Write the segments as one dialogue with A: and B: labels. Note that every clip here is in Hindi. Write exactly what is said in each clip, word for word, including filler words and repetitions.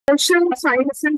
A: सोशल साइंसेस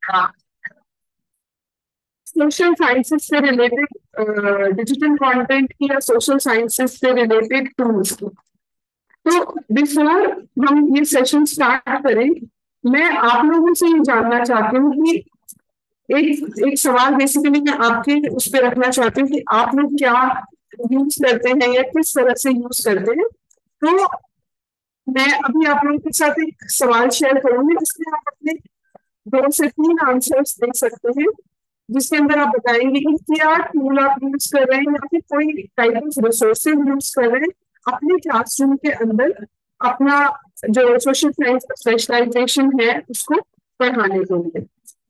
A: सोशल साइंसेस से रिलेटेड डिजिटल कंटेंट की या सोशल साइंसेस से रिलेटेड टूल्स की। तो बिफोर हम ये सेशन स्टार्ट करें, मैं आप लोगों से ये जानना चाहती हूँ कि एक एक सवाल बेसिकली मैं आपके उस पर रखना चाहती हूँ कि आप लोग क्या यूज करते हैं या किस तरह से यूज करते हैं। तो मैं अभी आप लोगों के साथ एक सवाल शेयर करूंगी जिसमें आप अपने दो से तीन आंसर्स दे सकते हैं, जिसके अंदर आप बताएंगे कि क्या टूल आप यूज कर रहे हैं या फिर कोई टाइप ऑफ रिसोर्सेज यूज कर रहे हैं अपने क्लासरूम के अंदर अपना जो सोशल साइंस स्पेशलाइजेशन है उसको पढ़ाने के लिए।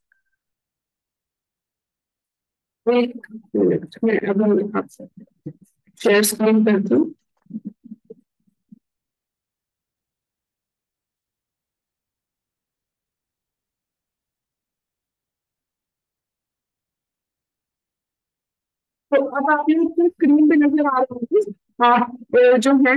A: एक मिनट मैं अभी आपसे शेयर स्क्रीन करती हूँ। तो अब आप ये स्क्रीन पे नजर आ रहे होंगे, आप अ, जो है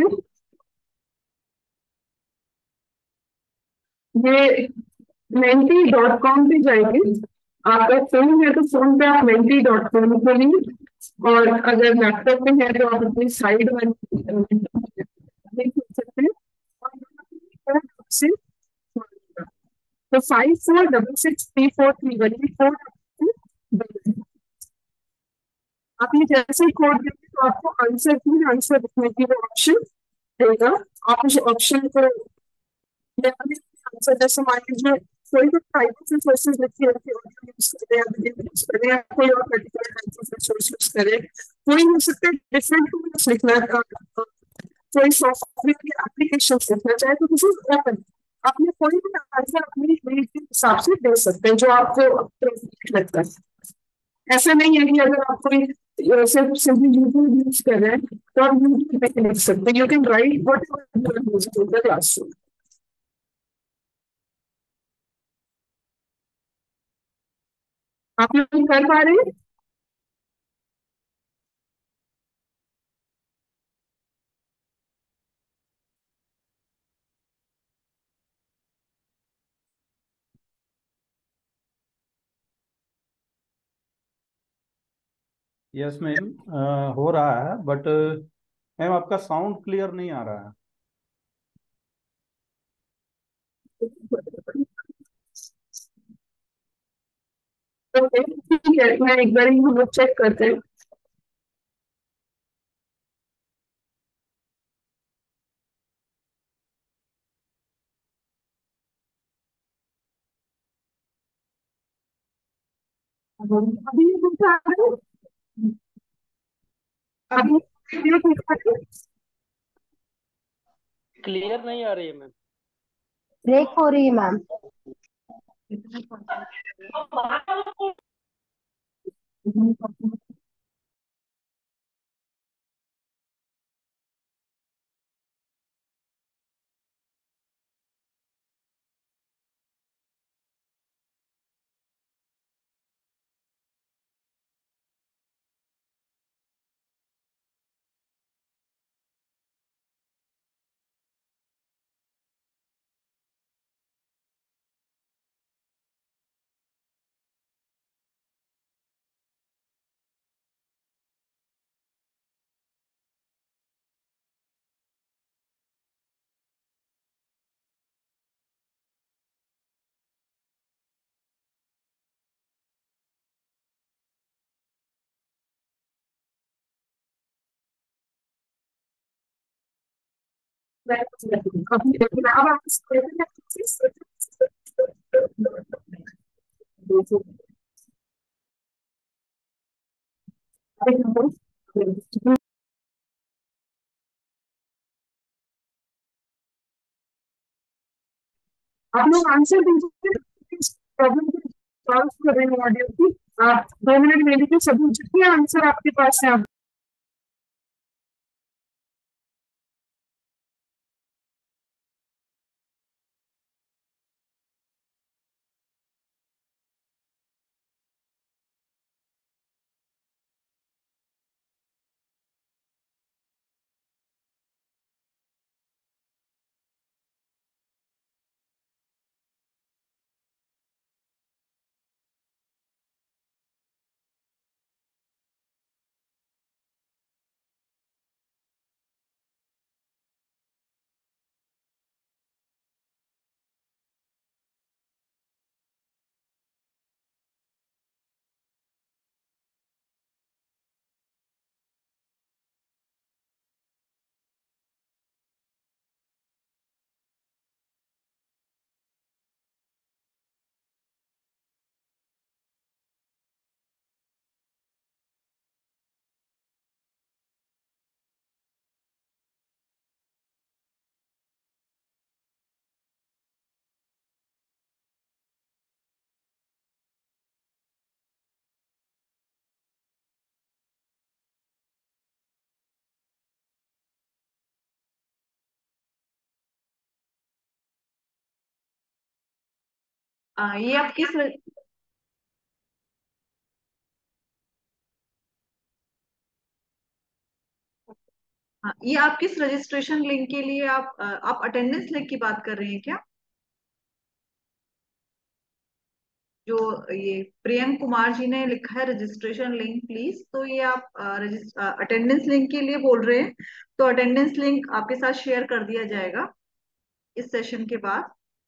A: ये मेंटी डॉट कॉम पे जाएंगे। आपका फोन है तो फोन पे आप मेंटी डॉट कॉम खोलेंगे, और अगर लैपटॉप पे है तो आप अपनी साइड वाली देख सकते हैं। और यहाँ पे से तो five four double six three four three one ये कोड। आप ये जैसे ही कोड देंगे तो आपको आंसर तीन आंसर लिखने की वो ऑप्शन देगा। आप उस ऑप्शन को आंसर जैसे मान लीजिए कोई भी टाइप ऑफ रिसोर्सेज लिखिए, ऑडियो यूज करें या वीडियो यूज करें या कोई और particular type of resource use करें, कोई हो सकता है डिफरेंट टूल्स लिखना, कोई सॉफ्टवेयर या एप्लीकेशन लिखना चाहे तो दिस इज ओपन। आपने कोई भी आंसर अपनी नीड के हिसाब से दे सकते हैं जो आपको लगता है। ऐसा नहीं है कि अगर आप कोई अ, सिर्फ सिंपली यूट्यूब यूज कर रहे हैं तो आप यूट्यूब पे लिख सकते हैं। You can write whatever using in the classroom. आप लोग कर पा रहे हैं?
B: यस मैम, हो रहा है बट मैम आपका साउंड क्लियर नहीं आ रहा है।
A: ओके, ठीक है, मैं एक बार हम लोग चेक करते हैं। अभी ये ठीक आ रहा है? अभी ये ठीक आ रहा
C: क्लियर नहीं आ रही है मैम।
D: ब्रेक हो रही है मैम।
A: है? अभी अब आप आप लोग आंसर दीजिए प्रॉब्लम को सॉल्व कर रहे हैं ऑडियो की। आप दो मिनट ले लीजिए, सभी जितने आंसर आपके पास है आप
E: आ, ये आप किस हाँ, ये आप किस रजिस्ट्रेशन लिंक के लिए आप आ, आप अटेंडेंस लिंक की बात कर रहे हैं क्या? जो ये प्रियंक कुमार जी ने लिखा है रजिस्ट्रेशन लिंक प्लीज, तो ये आप अटेंडेंस लिंक के लिए बोल रहे हैं? तो अटेंडेंस लिंक आपके साथ शेयर कर दिया जाएगा इस सेशन के बाद।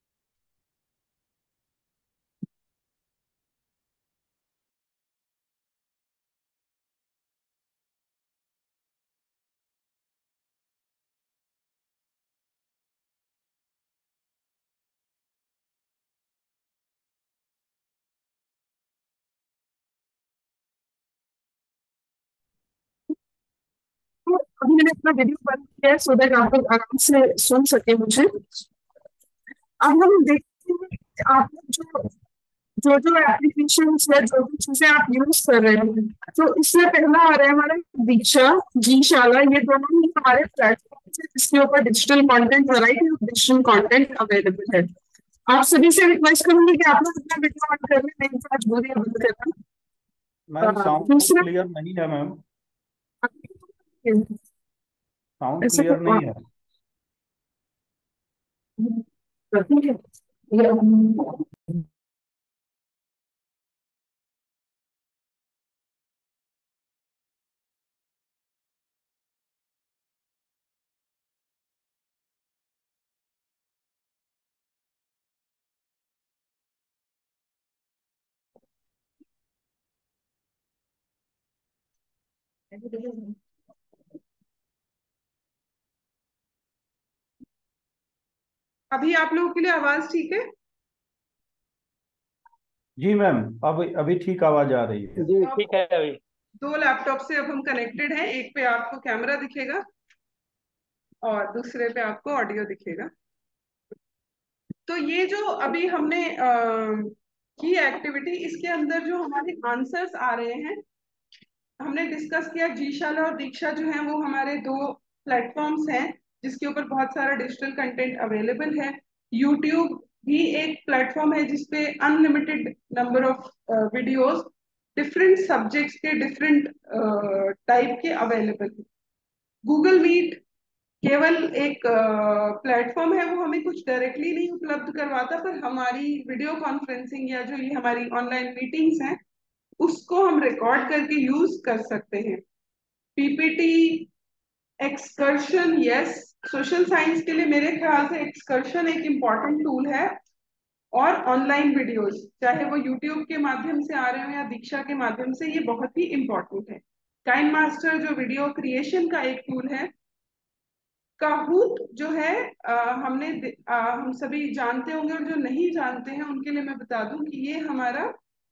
A: तो अभी मैंने अपना वीडियो बंद किया है सो दैट आप लोग आराम से सुन सके मुझे। अब हम देखते हैं कि आप लोग जो जो जो एप्लीकेशन या जो भी चीजें आप यूज कर रहे हैं, तो इसमें पहला आ रहा है हमारा दीक्षा, जी शाला। ये दोनों ही हमारे प्लेटफॉर्म है जिसके ऊपर digital content, variety of digital content available है। आप सभी से रिक्वेस्ट करूंगी कि आप लोग अपना वीडियो ऑन कर लें, नहीं तो आज बुरी है बंद करना।
B: मैम
A: अ,
B: साउंड
A: दूसरा
B: क्लियर नहीं है मैम, साउंड
A: ऐसे
B: क्लियर
A: तो
B: नहीं है।
A: ठीक है।
F: अभी आप लोगों के लिए आवाज ठीक है?
B: जी मैम, अब अभी ठीक आवाज आ रही है।
C: जी
F: अब
C: ठीक है अभी।
F: दो लैपटॉप से अब हम कनेक्टेड हैं, एक पे आपको कैमरा दिखेगा और दूसरे पे आपको ऑडियो दिखेगा। तो ये जो अभी हमने की एक्टिविटी, इसके अंदर जो हमारे आंसर्स आ रहे हैं, हमने डिस्कस किया जीशाला और दीक्षा जो है वो हमारे दो प्लेटफॉर्म्स हैं जिसके ऊपर बहुत सारा डिजिटल कंटेंट अवेलेबल है। यूट्यूब भी एक प्लेटफॉर्म है जिसपे unlimited number of videos different subjects के, डिफरेंट टाइप के अवेलेबल है। गूगल मीट केवल एक प्लेटफॉर्म है, वो हमें कुछ डायरेक्टली नहीं उपलब्ध करवाता, पर हमारी वीडियो कॉन्फ्रेंसिंग या जो ये हमारी ऑनलाइन मीटिंग्स हैं उसको हम रिकॉर्ड करके यूज कर सकते हैं। PPT, excursion, yes, social science के लिए मेरे ख्याल से एक्सकर्शन एक इम्पॉर्टेंट टूल है। और ऑनलाइन वीडियोस चाहे वो यूट्यूब के माध्यम से आ रहे हो या दीक्षा के माध्यम से, ये बहुत ही इम्पोर्टेंट है। काइंड मास्टर जो वीडियो क्रिएशन का एक टूल है। काहूट जो है आ, हमने आ, हम सभी जानते होंगे, और जो नहीं जानते हैं उनके लिए मैं बता दूं कि ये हमारा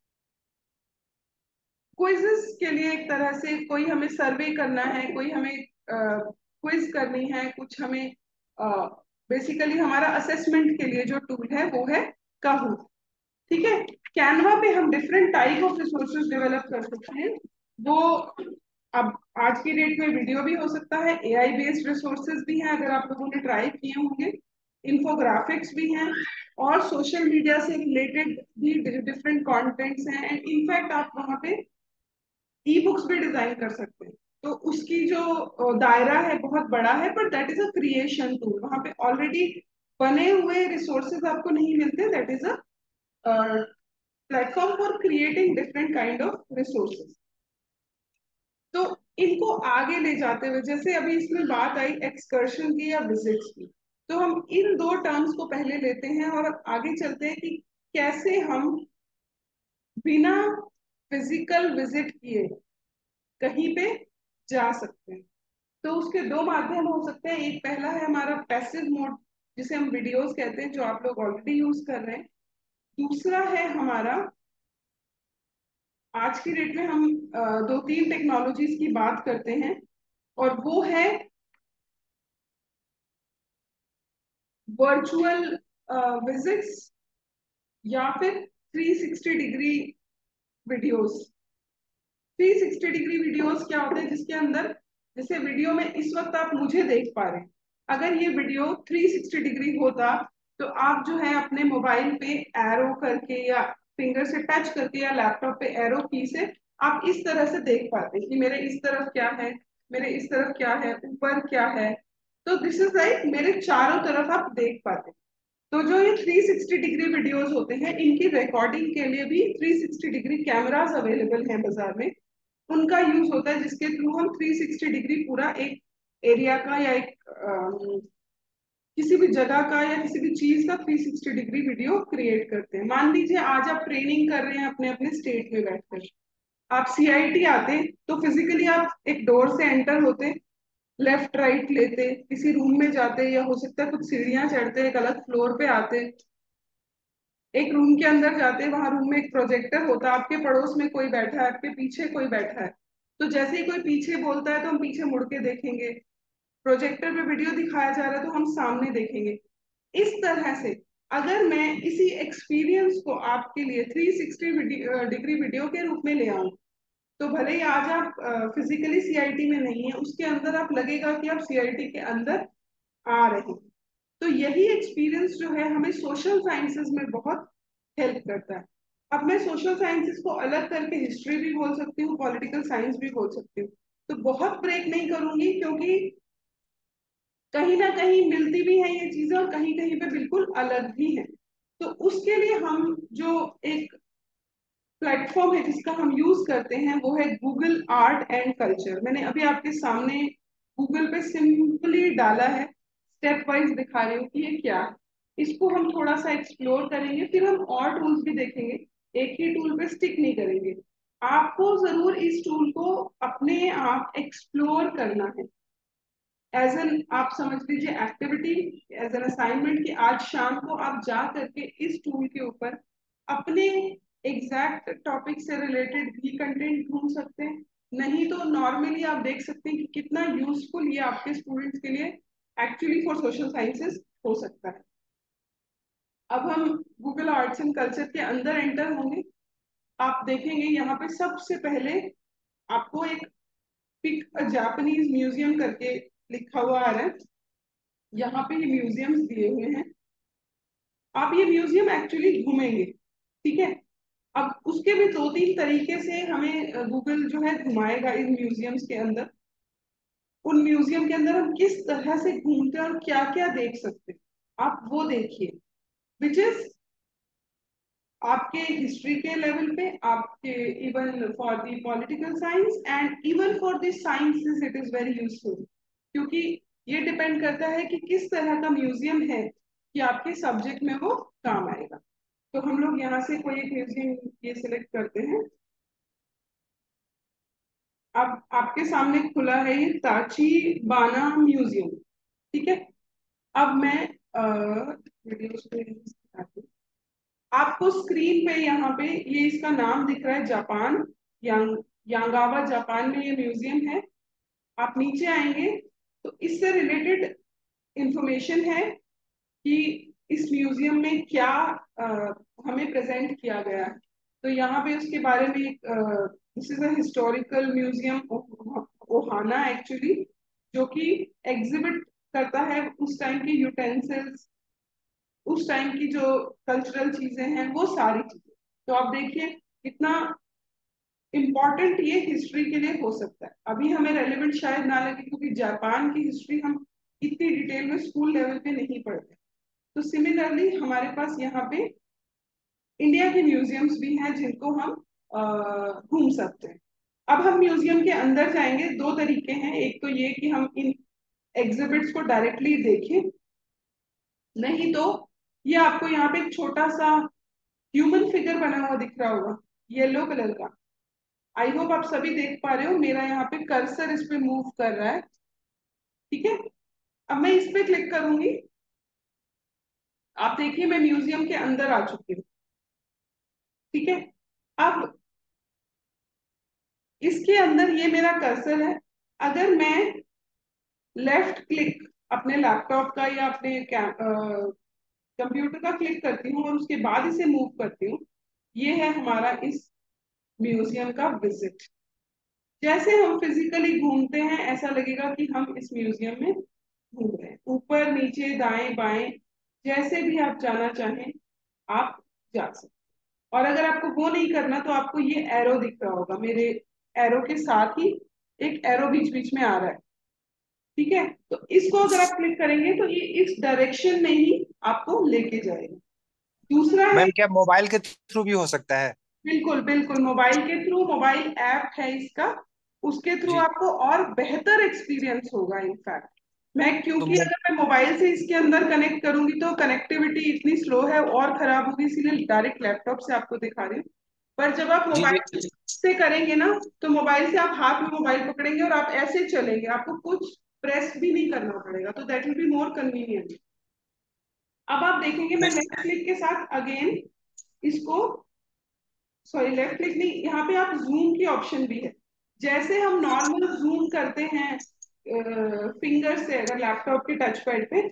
F: क्विज़ेस के लिए एक तरह से, कोई हमें सर्वे करना है, कोई हमें क्विज करनी है, कुछ हमें बेसिकली हमारा असेसमेंट के लिए जो टूल है वो है काहूट। ठीक है। कैनवा पे हम different type of resources develop कर सकते हैं। वो अब आज की डेट में वीडियो भी हो सकता है, एआई बेस्ड रिसोर्सेज भी हैं अगर आप लोगों ने ट्राई किए होंगे, इन्फोग्राफिक्स भी हैं, और सोशल मीडिया से रिलेटेड भी डिफरेंट कंटेंट्स हैं। एंड इनफैक्ट आप वहाँ पे ई बुक्स भी डिजाइन कर सकते हैं। तो उसकी जो दायरा है बहुत बड़ा है, पर that is a creation tool. वहाँ पे ऑलरेडी बने हुए रिसोर्सेज आपको नहीं मिलते, that is a platform for creating different kind of resources. तो इनको आगे ले जाते हुए, जैसे अभी इसमें बात आई एक्सकर्शन की या विजिट्स की, तो हम इन दो टर्म्स को पहले लेते हैं और आगे चलते हैं कि कैसे हम बिना फिजिकल विजिट किए कहीं पे जा सकते हैं। तो उसके दो माध्यम हो सकते हैं। एक पहला है हमारा पैसिव मोड, जिसे हम वीडियोस कहते हैं, जो आप लोग ऑलरेडी यूज कर रहे हैं। दूसरा है हमारा, आज की डेट में हम अ, दो तीन टेक्नोलॉजीज की बात करते हैं, और वो है वर्चुअल विजिट्स या फिर three sixty degree videos. Three sixty degree videos क्या होते हैं, जिसके अंदर जैसे वीडियो में इस वक्त आप मुझे देख पा रहे हैं, अगर ये वीडियो थ्री सिक्सटी डिग्री होता तो आप जो है अपने मोबाइल पे एरो करके या फिंगर से टच करके या लैपटॉप पे एरो की से आप इस तरह से देख पाते हैं कि मेरे इस तरफ क्या है, मेरे इस तरफ क्या है, ऊपर क्या है। तो दिस इज लाइक मेरे चारों तरफ आप देख पाते हैं। तो जो ये थ्री सिक्सटी डिग्री वीडियोस होते हैं, इनकी रिकॉर्डिंग के लिए भी three sixty degree cameras available हैं बाजार में। उनका यूज होता है जिसके थ्रू हम थ्री सिक्सटी डिग्री पूरा एक एरिया का या एक अम, किसी भी जगह का या किसी भी चीज का three sixty degree video create करते हैं। मान लीजिए आज आप ट्रेनिंग कर रहे हैं अपने अपने स्टेट में बैठकर, आप सीआईटी आते तो फिजिकली आप एक डोर से एंटर होते, लेफ्ट राइट लेते, किसी रूम में जाते, या हो सकता है कुछ सीढ़ियां चढ़ते, एक अलग फ्लोर पे आते, एक रूम के अंदर जाते, वहां रूम में एक प्रोजेक्टर होता, आपके पड़ोस में कोई बैठा है, आपके पीछे कोई बैठा है, तो जैसे ही कोई पीछे बोलता है तो हम पीछे मुड़ के देखेंगे, प्रोजेक्टर पे वीडियो दिखाया जा रहा है तो हम सामने देखेंगे। इस तरह से अगर मैं इसी एक्सपीरियंस को आपके लिए थ्री सिक्सटी डिग्री वीडियो के रूप में ले आऊं, तो भले ही आज आप फिजिकली सीआईटी में नहीं है, उसके अंदर आप लगेगा कि आप सीआईटी के अंदर आ रहे हैं। तो यही एक्सपीरियंस जो है हमें सोशल साइंसेज में बहुत हेल्प करता है। अब मैं सोशल साइंसेज को अलग करके हिस्ट्री भी बोल सकती हूँ, पॉलिटिकल साइंस भी बोल सकती हूँ। तो बहुत ब्रेक नहीं करूंगी क्योंकि कहीं ना कहीं मिलती भी है ये चीजें और कहीं कहीं पे बिल्कुल अलग भी है। तो उसके लिए हम जो एक प्लेटफॉर्म है जिसका हम यूज करते हैं वो है गूगल आर्ट एंड कल्चर। मैंने अभी आपके सामने गूगल पे सिंपली डाला है, स्टेप वाइज दिखा रही हूँ कि ये क्या है। इसको हम थोड़ा सा एक्सप्लोर करेंगे, फिर हम और टूल्स भी देखेंगे, एक ही टूल पे स्टिक नहीं करेंगे। आपको जरूर इस टूल को अपने आप एक्सप्लोर करना है, एज एन आप समझ लीजिए एक्टिविटी, एज एन असाइनमेंट कि आज शाम को आप जा करके इस टूल के ऊपर अपने एग्जैक्ट टॉपिक से रिलेटेड भी कंटेंट ढूंढ सकते हैं। नहीं तो नॉर्मली आप देख सकते हैं कि कितना यूजफुल ये आपके स्टूडेंट्स के लिए एक्चुअली फॉर सोशल साइंसेस हो सकता है। अब हम गूगल आर्ट्स एंड कल्चर के अंदर एंटर होंगे। आप देखेंगे यहाँ पे सबसे पहले आपको एक पिक अ जापानीज म्यूजियम करके लिखा हुआ आ रहा है। यहाँ पे ये म्यूजियम्स दिए हुए हैं, आप ये म्यूजियम एक्चुअली घूमेंगे, ठीक है। अब उसके भी दो तीन तरीके से हमें गूगल जो है घुमाएगा इन म्यूजियम्स के अंदर। उन म्यूजियम के अंदर हम किस तरह से घूमते हैं और क्या क्या देख सकते हैं, आप वो देखिए, विच इज आपके हिस्ट्री के लेवल पे, आपके even for the political science and even for the sciences it is very useful, क्योंकि ये डिपेंड करता है कि किस तरह का म्यूजियम है कि आपके सब्जेक्ट में वो काम आएगा। तो हम लोग यहाँ से कोई एक म्यूजियम ये सिलेक्ट करते हैं। अब आपके सामने खुला है ये ताची बाना म्यूजियम, ठीक है। अब मैं वीडियोस पे दिखाती हूँ। आपको स्क्रीन पे यहाँ पे ये इसका नाम दिख रहा है, जापान, यांग यांगावा जापान में ये म्यूजियम है। आप नीचे आएंगे तो इससे रिलेटेड इंफॉर्मेशन है कि इस म्यूजियम में क्या आ, हमें प्रेजेंट किया गया है। तो यहाँ पे उसके बारे में एक this is a historical museum ओहाना एक्चुअली, जो कि एग्जिबिट करता है उस टाइम की यूटेंसिल्स, उस टाइम की जो कल्चरल चीजें हैं वो सारी चीजें। तो आप देखिए कितना इम्पोर्टेंट ये हिस्ट्री के लिए हो सकता है। अभी हमें रेलेवेंट शायद ना लगे क्योंकि जापान की हिस्ट्री हम इतनी डिटेल में स्कूल लेवल पे नहीं पढ़ते। तो सिमिलरली हमारे पास यहाँ पे इंडिया के म्यूजियम्स भी हैं जिनको हम घूम सकते हैं। अब हम म्यूजियम के अंदर जाएंगे, दो तरीके हैं, एक तो ये कि हम इन एग्जिबिट्स को डायरेक्टली देखें, नहीं तो ये आपको यहाँ पे एक छोटा सा ह्यूमन फिगर बना हुआ दिख रहा होगा येलो कलर का। आई होप आप सभी देख पा रहे हो, मेरा यहाँ पे कर्सर इस पे मूव कर रहा है, ठीक है। अब मैं इस पे क्लिक करूंगी, आप देखिए मैं म्यूजियम के अंदर आ चुकी हूँ, ठीक है। अब इसके अंदर ये मेरा कर्सर है, अगर मैं लेफ्ट क्लिक अपने लैपटॉप का या अपने कंप्यूटर का क्लिक करती हूँ और उसके बाद इसे मूव करती हूँ, ये है हमारा इस म्यूजियम का विजिट। जैसे हम फिजिकली घूमते हैं ऐसा लगेगा कि हम इस म्यूजियम में घूम रहे हैं, ऊपर नीचे दाएं बाएं जैसे भी आप जाना चाहें आप जा सकते हैं। और अगर आपको वो नहीं करना तो आपको ये एरो दिख रहा होगा, मेरे एरो के साथ ही एक एरो बीच बीच में आ रहा है, ठीक है। तो इसको अगर आप क्लिक करेंगे तो ये इस डायरेक्शन में ही आपको लेके जाएगा। दूसरा है,
G: मैम क्या मोबाइल के थ्रू भी हो सकता है?
F: बिल्कुल बिल्कुल मोबाइल के थ्रू, मोबाइल ऐप है इसका, उसके थ्रू
G: जी।
F: आपको और बेहतर एक्सपीरियंस होगा। इनफैक्ट मैं,
G: तो
F: क्योंकि
G: मो,
F: अगर मैं मोबाइल से इसके अंदर कनेक्ट करूंगी तो कनेक्टिविटी इतनी स्लो है और खराब होगी, इसीलिए डायरेक्ट लैपटॉप से आपको दिखा रही हूँ। पर जब आप
G: जी जी।
F: मोबाइल से करेंगे ना, तो मोबाइल से आप हाथ में मोबाइल पकड़ेंगे और आप ऐसे चलेंगे, आपको कुछ प्रेस भी नहीं करना पड़ेगा, तो that will be more convenient. अब आप देखेंगे मैं लेफ्ट क्लिक के साथ अगेन इसको, सॉरी लेफ्ट क्लिक नहीं, यहाँ पे आप जूम की ऑप्शन भी है। जैसे हम नॉर्मल जूम करते हैं फिंगर से अगर लैपटॉप के टच पैड पे,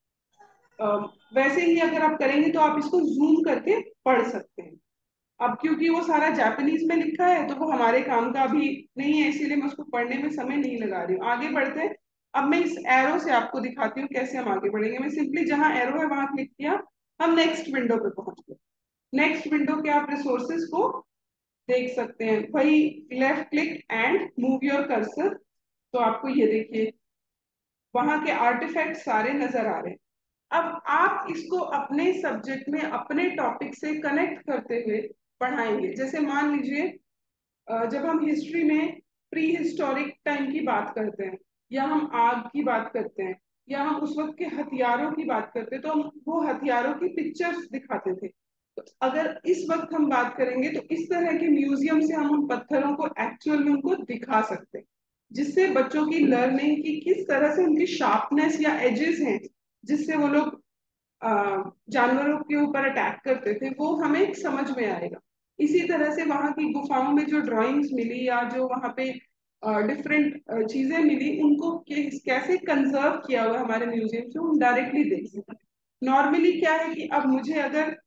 F: अ, वैसे ही अगर आप करेंगे तो आप इसको जूम करके पढ़ सकते हैं। अब क्योंकि वो सारा जापानीज में लिखा है तो वो हमारे काम का अभी नहीं है, इसीलिए मैं उसको पढ़ने में समय नहीं लगा रही हूँ। आगे बढ़ते हैं। अब मैं इस एरो से आपको दिखाती हूँ कैसे हम आगे बढ़ेंगे। मैं सिंपली जहां एरो है वहां क्लिक किया, हम नेक्स्ट विंडो पे पहुंच गए। नेक्स्ट विंडो के आप रिसोर्सेज को देख सकते हैं, वही left click and move your cursor. तो आपको ये देखिए वहां के आर्टिफैक्ट सारे नजर आ रहे हैं। अब आप इसको अपने सब्जेक्ट में अपने टॉपिक से कनेक्ट करते हुए पढ़ाएंगे। जैसे मान लीजिए अ, जब हम हिस्ट्री में प्री हिस्टोरिक टाइम की बात करते हैं, या हम आग की बात करते हैं, या हम उस वक्त के हथियारों की बात करते हैं, तो हम वो हथियारों की पिक्चर्स दिखाते थे। तो अगर इस वक्त हम बात करेंगे तो इस तरह के म्यूजियम से हम उन पत्थरों को एक्चुअल में उनको दिखा सकते हैं, जिससे बच्चों की लर्निंग की किस तरह से उनकी शार्पनेस या एजेस हैं जिससे वो लोग अ, जानवरों के ऊपर अटैक करते थे, वो हमें समझ में आएगा। इसी तरह से वहां की गुफाओं में जो ड्राइंग्स मिली या जो वहां पे डिफरेंट चीजें मिली, उनको के- कैसे कंजर्व किया हुआ है हमारे म्यूजियम से, हम डायरेक्टली देख सकते हैं। नॉर्मली क्या है कि अब मुझे अगर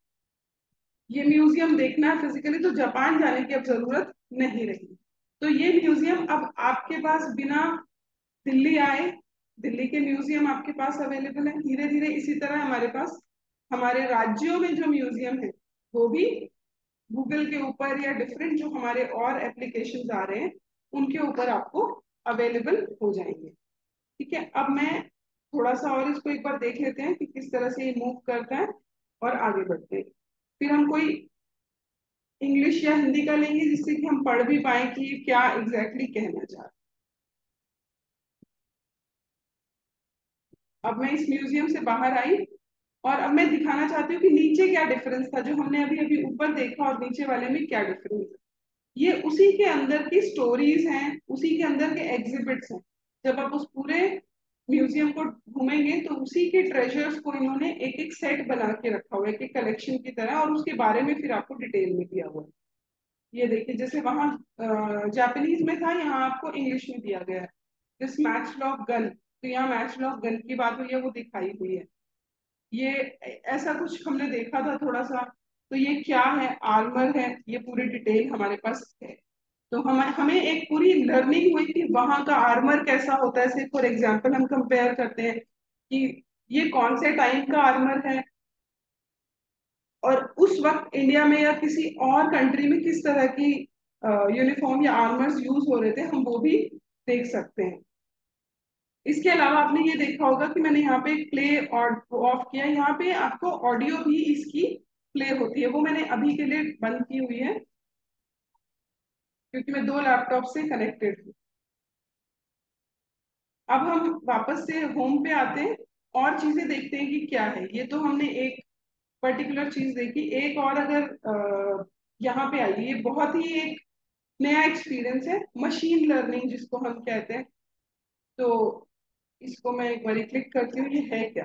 F: ये म्यूजियम देखना है फिजिकली तो जापान जाने की अब जरूरत नहीं रही। तो ये म्यूजियम अब आपके पास बिना दिल्ली आए, दिल्ली के म्यूजियम आपके पास अवेलेबल है। धीरे धीरे इसी तरह हमारे पास हमारे राज्यों में जो म्यूजियम है वो भी गूगल के ऊपर या डिफरेंट जो हमारे और एप्लीकेशन आ रहे हैं उनके ऊपर आपको अवेलेबल हो जाएंगे। ठीक है, अब मैं थोड़ा सा और इसको एक बार देख लेते हैं कि किस तरह से ये मूव करता है और आगे बढ़ते हैं। फिर हम कोई इंग्लिश या हिंदी का लेंगे जिससे कि हम पढ़ भी पाए कि ये क्या एग्जैक्टली exactly कहना चाह रहे हैं। अब मैं इस म्यूजियम से बाहर आई और अब मैं दिखाना चाहती हूँ कि नीचे क्या डिफरेंस था, जो हमने अभी अभी ऊपर देखा और नीचे वाले में क्या डिफरेंस है। ये उसी के अंदर की स्टोरीज हैं, उसी के अंदर के एग्जिबिट्स हैं। जब आप उस पूरे म्यूजियम को घूमेंगे तो उसी के ट्रेजर्स को इन्होंने एक एक सेट बना के रखा हुआ है, एक एक कलेक्शन की तरह, और उसके बारे में फिर आपको डिटेल में दिया हुआ है। ये देखिए, जैसे वहां जापानीज में था, यहाँ आपको इंग्लिश में दिया गया है। दिस मैच लॉक गन, तो यहाँ मैच लॉक गन की बात हुई है, वो दिखाई हुई है। ये ऐसा कुछ हमने देखा था थोड़ा सा। तो ये क्या है, आर्मर है, ये पूरी डिटेल हमारे पास है। तो हमें हमें एक पूरी लर्निंग हुई कि वहां का आर्मर कैसा होता है। फॉर एग्जांपल हम कंपेयर करते हैं कि ये कौन से टाइम का आर्मर है और उस वक्त इंडिया में या किसी और कंट्री में किस तरह की यूनिफॉर्म या आर्मर्स यूज हो रहे थे, हम वो भी देख सकते हैं। इसके अलावा आपने ये देखा होगा कि मैंने यहाँ पे प्ले और ऑफ किया, यहाँ पे आपको ऑडियो भी इसकी प्ले होती है। वो मैंने अभी के लिए बंद की हुई है क्योंकि मैं दो लैपटॉप से कनेक्टेड हूँ। अब हम वापस से होम पे आते हैं और चीजें देखते हैं कि क्या है। ये तो हमने एक पर्टिकुलर चीज देखी, एक और अगर अ, यहाँ पे आई, ये बहुत ही एक नया एक्सपीरियंस है, मशीन लर्निंग जिसको हम कहते हैं। तो इसको मैं एक बार क्लिक करती हूँ, ये है क्या।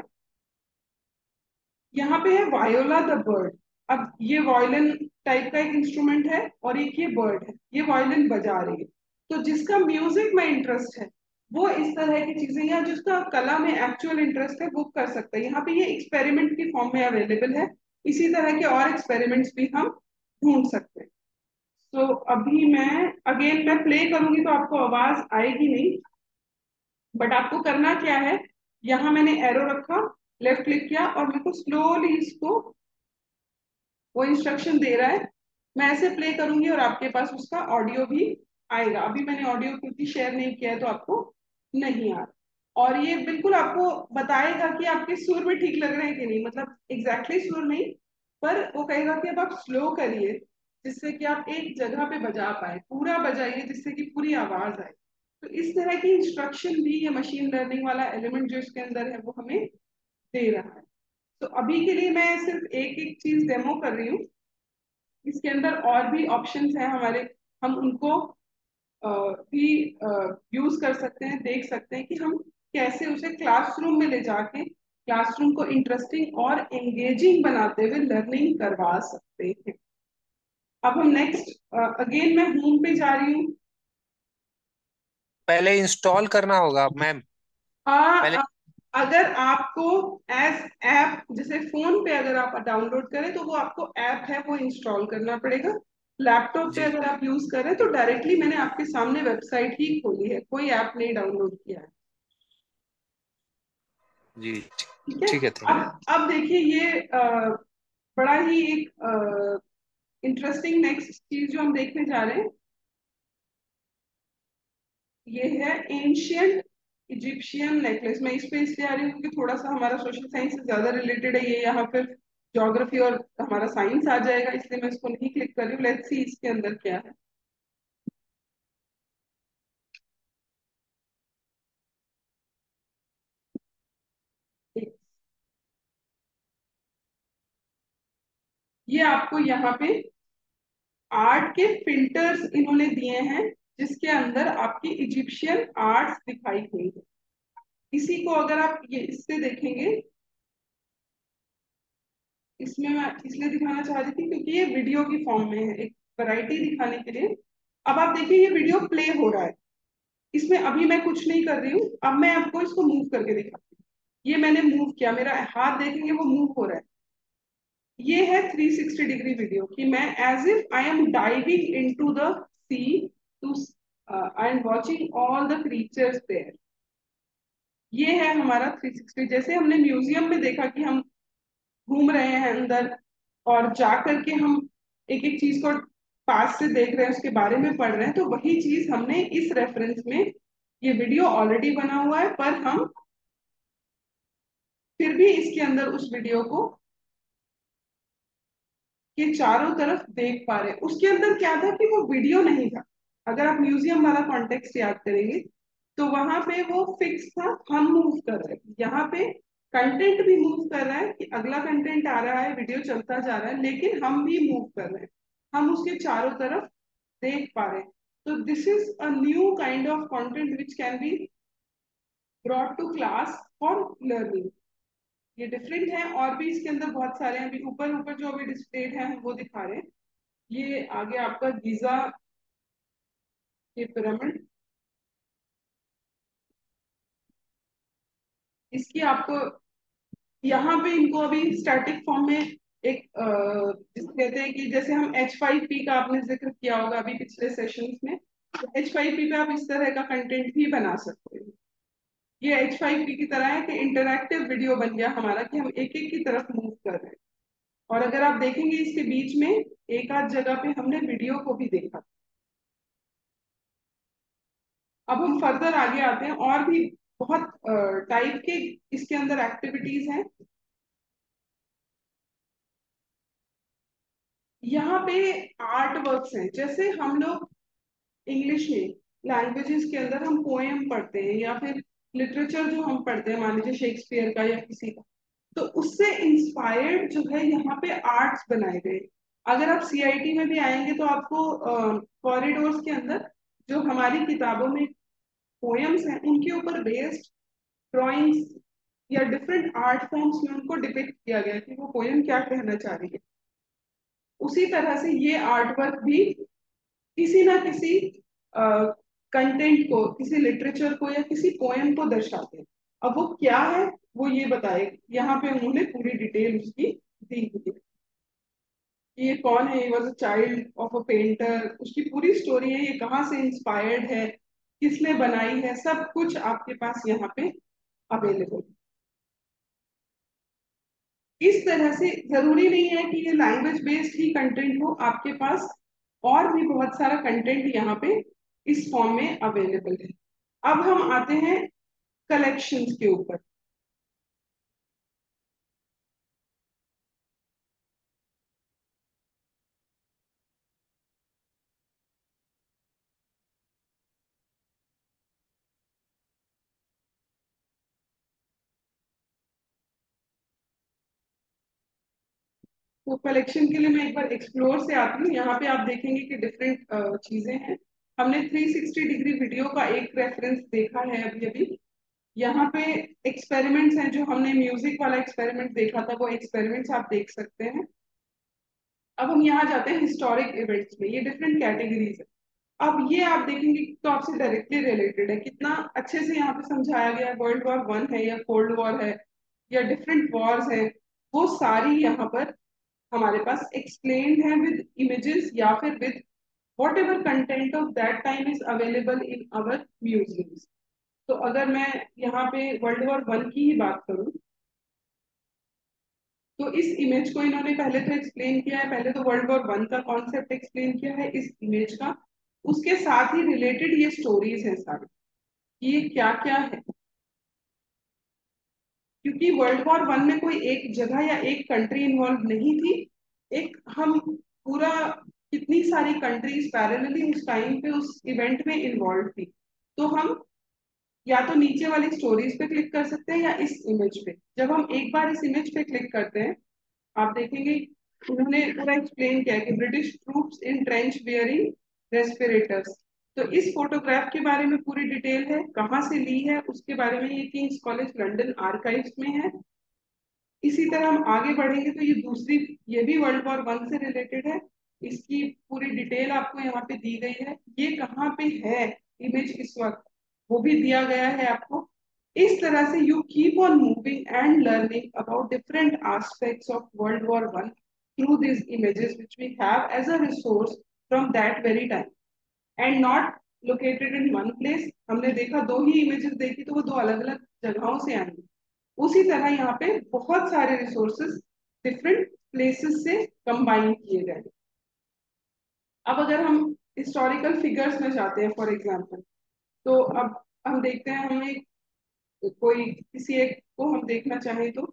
F: यहाँ पे है वायोला द बर्ड। अब ये वायलिन टाइप का एक इंस्ट्रूमेंट है और एक ये बर्ड है, ये वायलिन बजा रही है। तो जिसका म्यूजिक में इंटरेस्ट है वो इस तरह की चीजें, या जिसका कला में एक्चुअल इंटरेस्ट है वो कर सकता है। यहाँ पे ये एक्सपेरिमेंट की फॉर्म में अवेलेबल है। इसी तरह के और एक्सपेरिमेंट्स भी हम ढूंढ सकते हैं। तो अभी मैं अगेन मैं प्ले करूंगी तो आपको आवाज आएगी नहीं, बट आपको करना क्या है, यहाँ मैंने एरो रखा लेफ्ट क्लिक किया और मेरे को स्लोली इसको वो इंस्ट्रक्शन दे रहा है। मैं ऐसे प्ले करूंगी और आपके पास उसका ऑडियो भी आएगा। अभी मैंने ऑडियो क्योंकि शेयर नहीं किया है तो आपको नहीं आ रहा। और ये बिल्कुल आपको बताएगा कि आपके सुर में ठीक लग रहे हैं कि नहीं, मतलब एग्जैक्टली exactly सुर नहीं, पर वो कहेगा कि अब आप स्लो करिए जिससे कि आप एक जगह पे बजा पाए, पूरा बजाइए जिससे कि पूरी आवाज आए। तो इस तरह की इंस्ट्रक्शन भी ये मशीन लर्निंग वाला एलिमेंट जो इसके अंदर है वो हमें दे रहा है। तो अभी के लिए मैं सिर्फ एक एक चीज डेमो कर रही हूँ। इसके अंदर और भी ऑप्शंस हैं हमारे, हम उनको अ, भी यूज कर सकते हैं, देख सकते हैं कि हम कैसे उसे क्लासरूम में ले जाके क्लासरूम को इंटरेस्टिंग और एंगेजिंग बनाते हुए लर्निंग करवा सकते हैं। अब हम नेक्स्ट अगेन मैं होम पे जा रही हूँ।
G: पहले इंस्टॉल करना होगा मैम। पहले
F: आ, अगर आपको एज ऐप जैसे फोन पे अगर आप डाउनलोड करें तो वो आपको ऐप है वो इंस्टॉल करना पड़ेगा। लैपटॉप पे
G: जी
F: अगर आप यूज करें तो डायरेक्टली मैंने आपके सामने वेबसाइट ही खोली है, कोई ऐप नहीं डाउनलोड किया है।
G: जी
F: ठीक है।
G: ठीक है, थैंक
F: अब अब देखिए ये अ, बड़ा ही एक इंटरेस्टिंग नेक्स्ट चीज जो हम देखने जा रहे हैं ये है एंशियंट इजिप्शियन नेकलेस। मैं इस पे इसलिए आ रही हूँ क्योंकि थोड़ा सा हमारा सोशल साइंस से ज्यादा रिलेटेड है ये, यहाँ फिर ज्योग्राफी और हमारा साइंस आ जाएगा, इसलिए मैं इसको नहीं क्लिक कर रही हूँ। लेट्स सी इसके अंदर क्या है। ये आपको यहाँ पे आर्ट के फिल्टर्स इन्होंने दिए हैं जिसके अंदर आपकी इजिप्शियन आर्ट्स दिखाई गई है। इसी को अगर आप ये इससे देखेंगे, इसमें मैं इसलिए दिखाना चाह रही थी क्योंकि ये वीडियो की फॉर्म में है, एक वैरायटी दिखाने के लिए। अब आप देखिए ये वीडियो प्ले हो रहा है, इसमें अभी मैं कुछ नहीं कर रही हूँ। अब मैं आपको इसको मूव करके दिखाती हूँ। ये मैंने मूव किया, मेरा हाथ देखेंगे वो मूव हो रहा है। ये है थ्री सिक्सटी डिग्री वीडियो कि मैं as if I am diving into the sea to I am watching all the creatures there. ये है हमारा थ्री सिक्सटी। जैसे हमने म्यूजियम में देखा कि हम घूम रहे हैं अंदर और जा करके हम एक एक चीज को पास से देख रहे हैं, उसके बारे में पढ़ रहे हैं, तो वही चीज हमने इस रेफरेंस में, ये वीडियो ऑलरेडी बना हुआ है पर हम फिर भी इसके अंदर उस वीडियो को के चारों तरफ देख पा रहे हैं। उसके अंदर क्या था कि वो वीडियो नहीं था। अगर आप म्यूजियम वाला कॉन्टेक्स्ट याद करेंगे तो वहां पे वो फिक्स था, हम मूव कर रहे हैं। यहाँ पे कंटेंट भी मूव कर रहा है कि अगला कंटेंट आ रहा है, वीडियो चलता जा रहा है, लेकिन हम भी मूव कर रहे हैं, हम उसके चारों तरफ देख पा रहे हैं। तो this is a new kind of content which can be brought to class for learning. ये डिफरेंट है, और भी इसके अंदर बहुत सारे हैं। अभी ऊपर ऊपर जो अभी डिस्प्लेड है हम वो दिखा रहे हैं। ये आगे आपका गीजा के पिरामिड, इसकी आपको यहाँ पे इनको अभी स्टैटिक फॉर्म में एक अ, जिसे कहते हैं कि जैसे हम एच फाइव पी का आपने जिक्र किया होगा अभी पिछले सेशंस में, तो एच फाइव पी पे आप इस तरह का कंटेंट भी बना सकते हैं। ये एच फाइव पी की तरह है कि इंटरैक्टिव वीडियो बन गया हमारा कि हम एक एक की तरफ मूव कर रहे हैं। और अगर आप देखेंगे इसके बीच में एक आध जगह पे हमने वीडियो को भी देखा। अब हम फर्दर आगे आते हैं, और भी बहुत टाइप के इसके अंदर एक्टिविटीज हैं। यहाँ पे आर्ट वर्क्स हैं। जैसे हम लोग इंग्लिश में लैंग्वेजेस के अंदर हम पोएम पढ़ते हैं या फिर लिटरेचर जो हम पढ़ते हैं, मान लीजिए शेक्सपियर का या किसी का, तो उससे इंस्पायर्ड जो है यहाँ पे आर्ट्स बनाए गए। अगर आप सीआईटी में भी आएंगे तो आपको कॉरिडोर्स के अंदर जो हमारी किताबों में पोएम्स हैं उनके ऊपर बेस्ड ड्राइंग्स या डिफरेंट आर्ट फॉर्म्स में उनको डिपिक्ट किया गया कि वो पोएम क्या कहना चाह रही है। उसी तरह से ये आर्ट वर्क भी किसी ना किसी कंटेंट को, किसी लिटरेचर को या किसी पोएम को दर्शाते हैं। अब वो क्या है वो ये बताए, यहाँ पे उन्होंने पूरी डिटेल उसकी दी हुई है। ये कौन है, ये was a child of a painter, उसकी पूरी स्टोरी है, ये कहाँ से इंस्पायर्ड है, किसने बनाई है, सब कुछ आपके पास यहाँ पे अवेलेबल है। इस तरह से जरूरी नहीं है कि ये लैंग्वेज बेस्ड ही कंटेंट हो, आपके पास और भी बहुत सारा कंटेंट यहाँ पे इस फॉर्म में अवेलेबल है। अब हम आते हैं कलेक्शंस के ऊपर। तो कलेक्शन के लिए मैं एक बार एक्सप्लोर से आती हूँ। यहाँ पे आप देखेंगे कि डिफरेंट चीजें हैं। हमने थ्री सिक्सटी डिग्री वीडियो का एक रेफरेंस देखा है अभी अभी। यहाँ पे एक्सपेरिमेंट्स हैं, जो हमने म्यूजिक वाला एक्सपेरिमेंट देखा था, वो एक्सपेरिमेंट्स आप देख सकते हैं। अब हम यहाँ जाते हैं हिस्टोरिक इवेंट्स में, ये डिफरेंट कैटेगरीज है। अब ये आप देखेंगे तो आपसे डायरेक्टली रिलेटेड है, कितना अच्छे से यहाँ पे समझाया गया है। वर्ल्ड वॉर वन है या कोल्ड वॉर है या डिफरेंट वॉर्स है, वो सारी यहाँ पर हमारे पास एक्सप्लेन्ड है विद इमेजेस या फिर with whatever content of that time is available in our museums. तो अगर मैं यहाँ पे वर्ल्ड वॉर वन की ही बात करूँ, तो इस इमेज को इन्होंने पहले तो एक्सप्लेन किया है। पहले तो वर्ल्ड वॉर वन का कॉन्सेप्ट एक्सप्लेन किया है इस इमेज का, उसके साथ ही रिलेटेड ये स्टोरीज हैं सारी कि ये क्या क्या है। क्योंकि वर्ल्ड वॉर वन में कोई एक जगह या एक कंट्री इन्वॉल्व नहीं थी, एक हम पूरा कितनी सारी कंट्रीज पैरेलली उस टाइम पे उस इवेंट में इन्वॉल्व थी। तो हम या तो नीचे वाली स्टोरीज पे क्लिक कर सकते हैं या इस इमेज पे। जब हम एक बार इस इमेज पे क्लिक करते हैं, आप देखेंगे उन्होंने पूरा एक्सप्लेन किया कि British troops in trench wearing respirators. तो इस फोटोग्राफ के बारे में पूरी डिटेल है, कहाँ से ली है उसके बारे में, ये किंग्स कॉलेज लंदन आर्काइव्स में है। इसी तरह हम आगे बढ़ेंगे तो ये दूसरी, ये भी वर्ल्ड वॉर वन से रिलेटेड है, इसकी पूरी डिटेल आपको यहाँ पे दी गई है। ये कहाँ पे है इमेज इस वक्त, वो भी दिया गया है आपको। इस तरह से you keep on moving and learning about different aspects of world war one through this images which we have as a resource from that very time and not located in one place. हमने देखा दो ही इमेजेस देखी तो वो दो अलग अलग जगहों से आई। उसी तरह यहाँ पे बहुत सारे रिसोर्सेस डिफरेंट प्लेसेस से कंबाइन किए गए। अब अगर हम हिस्टोरिकल फिगर्स में जाते हैं फॉर एग्जांपल, तो अब हम देखते हैं, हमें कोई किसी एक को हम देखना चाहें तो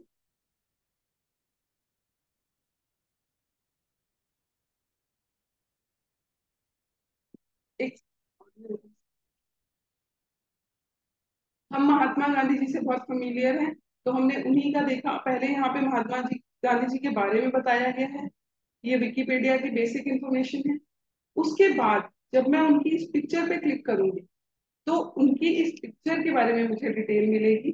F: एक, हम महात्मा गांधी जी से बहुत फेमिलियर हैं, तो हमने उन्हीं का देखा। पहले यहाँ पे महात्मा जी गांधी जी के बारे में बताया गया है, ये विकिपीडिया की बेसिक इंफॉर्मेशन है। उसके बाद जब मैं उनकी इस पिक्चर पे क्लिक करूंगी तो उनकी इस पिक्चर के बारे में मुझे डिटेल मिलेगी।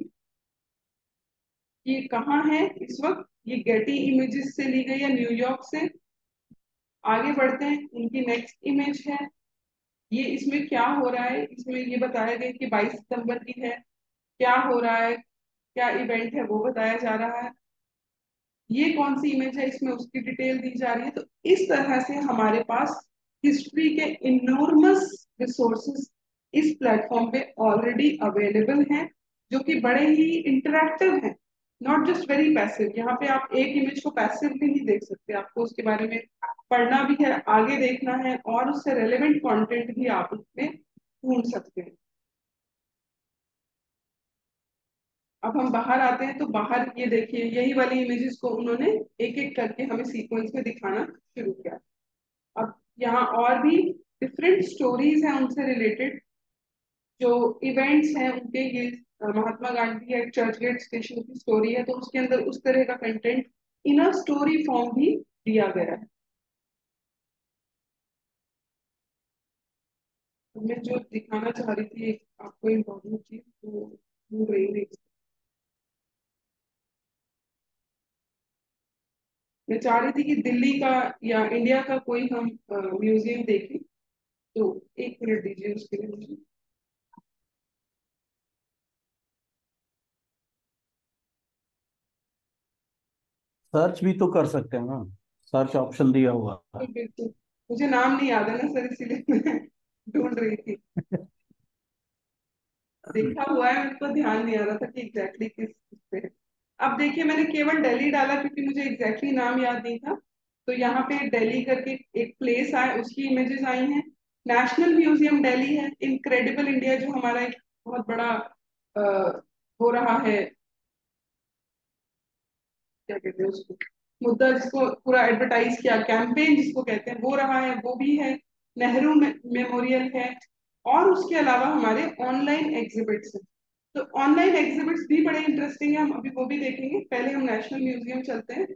F: ये कहाँ है इस वक्त, ये गेटी इमेजेस से ली गई है, न्यूयॉर्क से। आगे बढ़ते हैं, उनकी नेक्स्ट इमेज है, ये इसमें क्या हो रहा है, इसमें ये बताया गया कि बाईस सितंबर की है, क्या हो रहा है, क्या इवेंट है वो बताया जा रहा है। ये कौन सी इमेज है, इसमें उसकी डिटेल दी जा रही है। तो इस तरह से हमारे पास हिस्ट्री के इनॉर्मस रिसोर्सेस इस प्लेटफॉर्म पे ऑलरेडी अवेलेबल हैं, जो कि बड़े ही इंटरेक्टिव हैं, नॉट जस्ट वेरी पैसिव। यहाँ पे आप एक इमेज को पैसिवली नहीं देख सकते, आपको उसके बारे में पढ़ना भी है, आगे देखना है, और उससे रेलेवेंट कंटेंट भी आप उसमें ढूंढ सकते हैं। अब हम बाहर आते हैं, तो बाहर ये देखिए, यही वाली इमेजेस को उन्होंने एक एक करके हमें सीक्वेंस में दिखाना शुरू किया। अब यहाँ और भी डिफरेंट स्टोरीज हैं उनसे रिलेटेड, जो इवेंट्स हैं उनके। ये अ, महात्मा गांधी या चर्च गेट स्टेशन की स्टोरी है, तो उसके अंदर उस तरह का content in a story form भी दिया गया है। तो मैं जो दिखाना चाह रही थी एक आपको इम्पोर्टेंट चीज, तो भूल रही हूँ। मैं चाह रही थी कि दिल्ली का या इंडिया का कोई हम म्यूजियम देखें, तो एक मिनट दीजिए उसके लिए मुझे।
B: सर्च भी तो कर सकते हैं ना, सर्च ऑप्शन दिया हुआ
F: तो
B: है।
F: बिल्कुल मुझे नाम नहीं याद है ना सर, इसीलिए मैं ढूंढ रही थी। देखा हुआ है, मेरे को ध्यान नहीं आ रहा था कि एग्जैक्टली किस किस पे है। अब देखिए मैंने केवल दिल्ली डाला क्योंकि मुझे एग्जैक्टली नाम याद नहीं था। तो यहाँ पे दिल्ली करके एक प्लेस आए, उसकी इमेजेस आई हैं। नेशनल म्यूजियम दिल्ली है। इनक्रेडिबल इंडिया जो हमारा एक बहुत बड़ा अ, हो रहा है, क्या कहते हैं उसको, मुद्दा जिसको पूरा एडवर्टाइज किया, कैंपेन जिसको कहते हैं, वो रहा है, वो भी है। नेहरू मेमोरियल है। और उसके अलावा हमारे ऑनलाइन एग्जिबिट्स हैं। तो ऑनलाइन एग्जिबिट्स भी बड़े इंटरेस्टिंग है, हम अभी वो भी देखेंगे। पहले हम नेशनल म्यूजियम चलते हैं।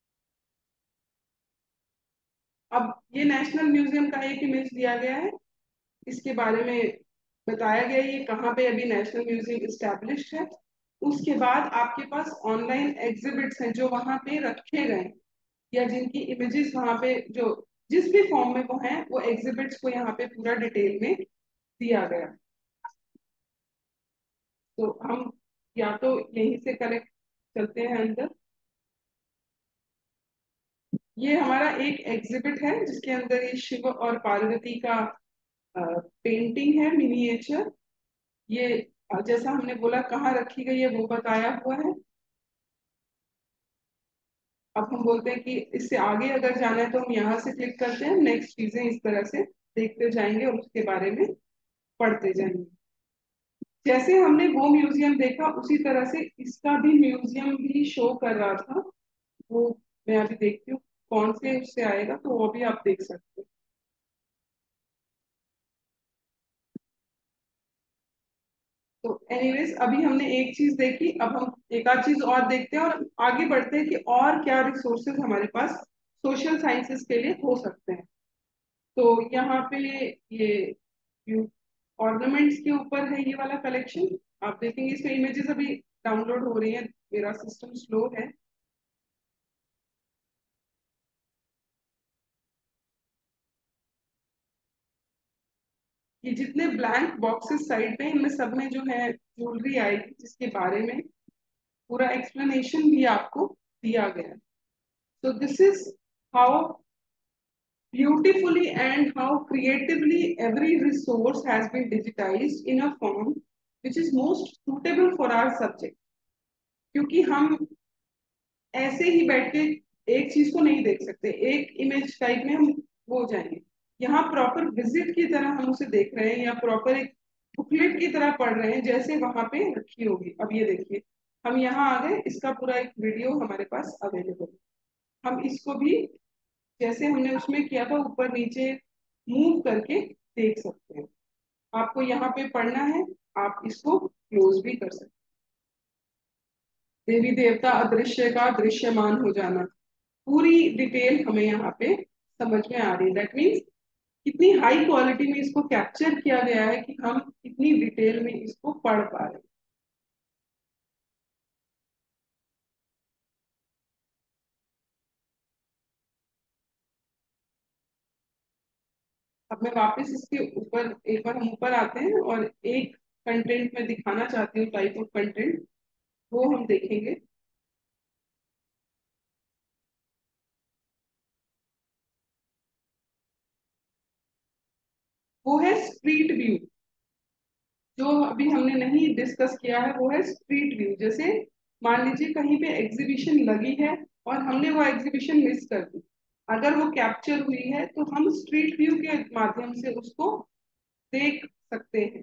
F: अब ये नेशनल म्यूजियम का एक इमेज दिया गया है। इसके बारे में बताया गया है ये कहाँ पे अभी नेशनल म्यूजियम इस्टेब्लिश्ड है। उसके बाद आपके पास ऑनलाइन एग्जिबिट्स हैं जो वहां पे रखे गए हैं, या जिनकी इमेजेस वहां पे जो जिस भी फॉर्म में वो हैं, वो एग्जिबिट्स को यहाँ पे पूरा डिटेल में दिया गया। तो हम या तो यहीं से कनेक्ट चलते हैं अंदर। ये हमारा एक एग्जिबिट है जिसके अंदर ये शिव और पार्वती का पेंटिंग है, मिनिएचर। ये अ, जैसा हमने बोला कहाँ रखी गई है वो बताया हुआ है। अब हम बोलते हैं कि इससे आगे अगर जाना है तो हम यहाँ से क्लिक करते हैं, नेक्स्ट चीजें इस तरह से देखते जाएंगे और उसके बारे में पढ़ते जाएंगे। जैसे हमने वो म्यूजियम देखा उसी तरह से इसका भी म्यूजियम भी शो कर रहा था। वो मैं अभी देखती हूँ कौन से उससे आएगा, तो वो भी आप देख सकते हैं। तो एनीवेज अभी हमने एक चीज देखी, अब हम एक आध चीज और देखते हैं और आगे बढ़ते हैं कि और क्या रिसोर्सेज हमारे पास सोशल साइंसेज के लिए हो सकते हैं। तो यहाँ पे ये ऑर्नामेंट्स के ऊपर है ये वाला कलेक्शन। आप देखेंगे इसमें इमेजेस अभी डाउनलोड हो रही है, मेरा सिस्टम स्लो है। ये जितने ब्लैंक बॉक्सेस साइड पे, इनमें सब में जो है ज्वेलरी आएगी जिसके बारे में पूरा एक्सप्लेनेशन भी आपको दिया गया है। So this is how beautifully and how creatively every resource has been digitized in a form which is most suitable for our subject. क्योंकि हम ऐसे ही बैठ के एक चीज को नहीं देख सकते, एक इमेज टाइप में हम वो हो जाएंगे। यहाँ प्रॉपर विजिट की तरह हम उसे देख रहे हैं, या प्रॉपर एक बुकलेट की तरह पढ़ रहे हैं जैसे वहां पे रखी होगी। अब ये देखिए हम यहाँ आ गए, इसका पूरा एक वीडियो हमारे पास अवेलेबल है। हम इसको भी जैसे हमने उसमें किया था ऊपर नीचे मूव करके देख सकते हैं। आपको यहाँ पे पढ़ना है, आप इसको क्लोज भी कर सकते हैं। देवी देवता अदृश्य का दृश्यमान हो जाना, पूरी डिटेल हमें यहाँ पे समझ में आ रही है। दैट मीन्स कितनी हाई क्वालिटी में इसको कैप्चर किया गया है कि हम इतनी डिटेल में इसको पढ़ पा रहे हैं। अब मैं वापस इसके ऊपर एक बार हम ऊपर आते हैं और एक कंटेंट में दिखाना चाहती हूँ, टाइप ऑफ कंटेंट वो हम देखेंगे। वो है स्ट्रीट व्यू। जो अभी हमने नहीं डिस्कस किया है वो है स्ट्रीट व्यू। जैसे मान लीजिए कहीं पे एग्जीबिशन लगी है और हमने वो एग्जीबिशन मिस कर दी, अगर वो कैप्चर हुई है तो हम स्ट्रीट व्यू के माध्यम से उसको देख सकते हैं।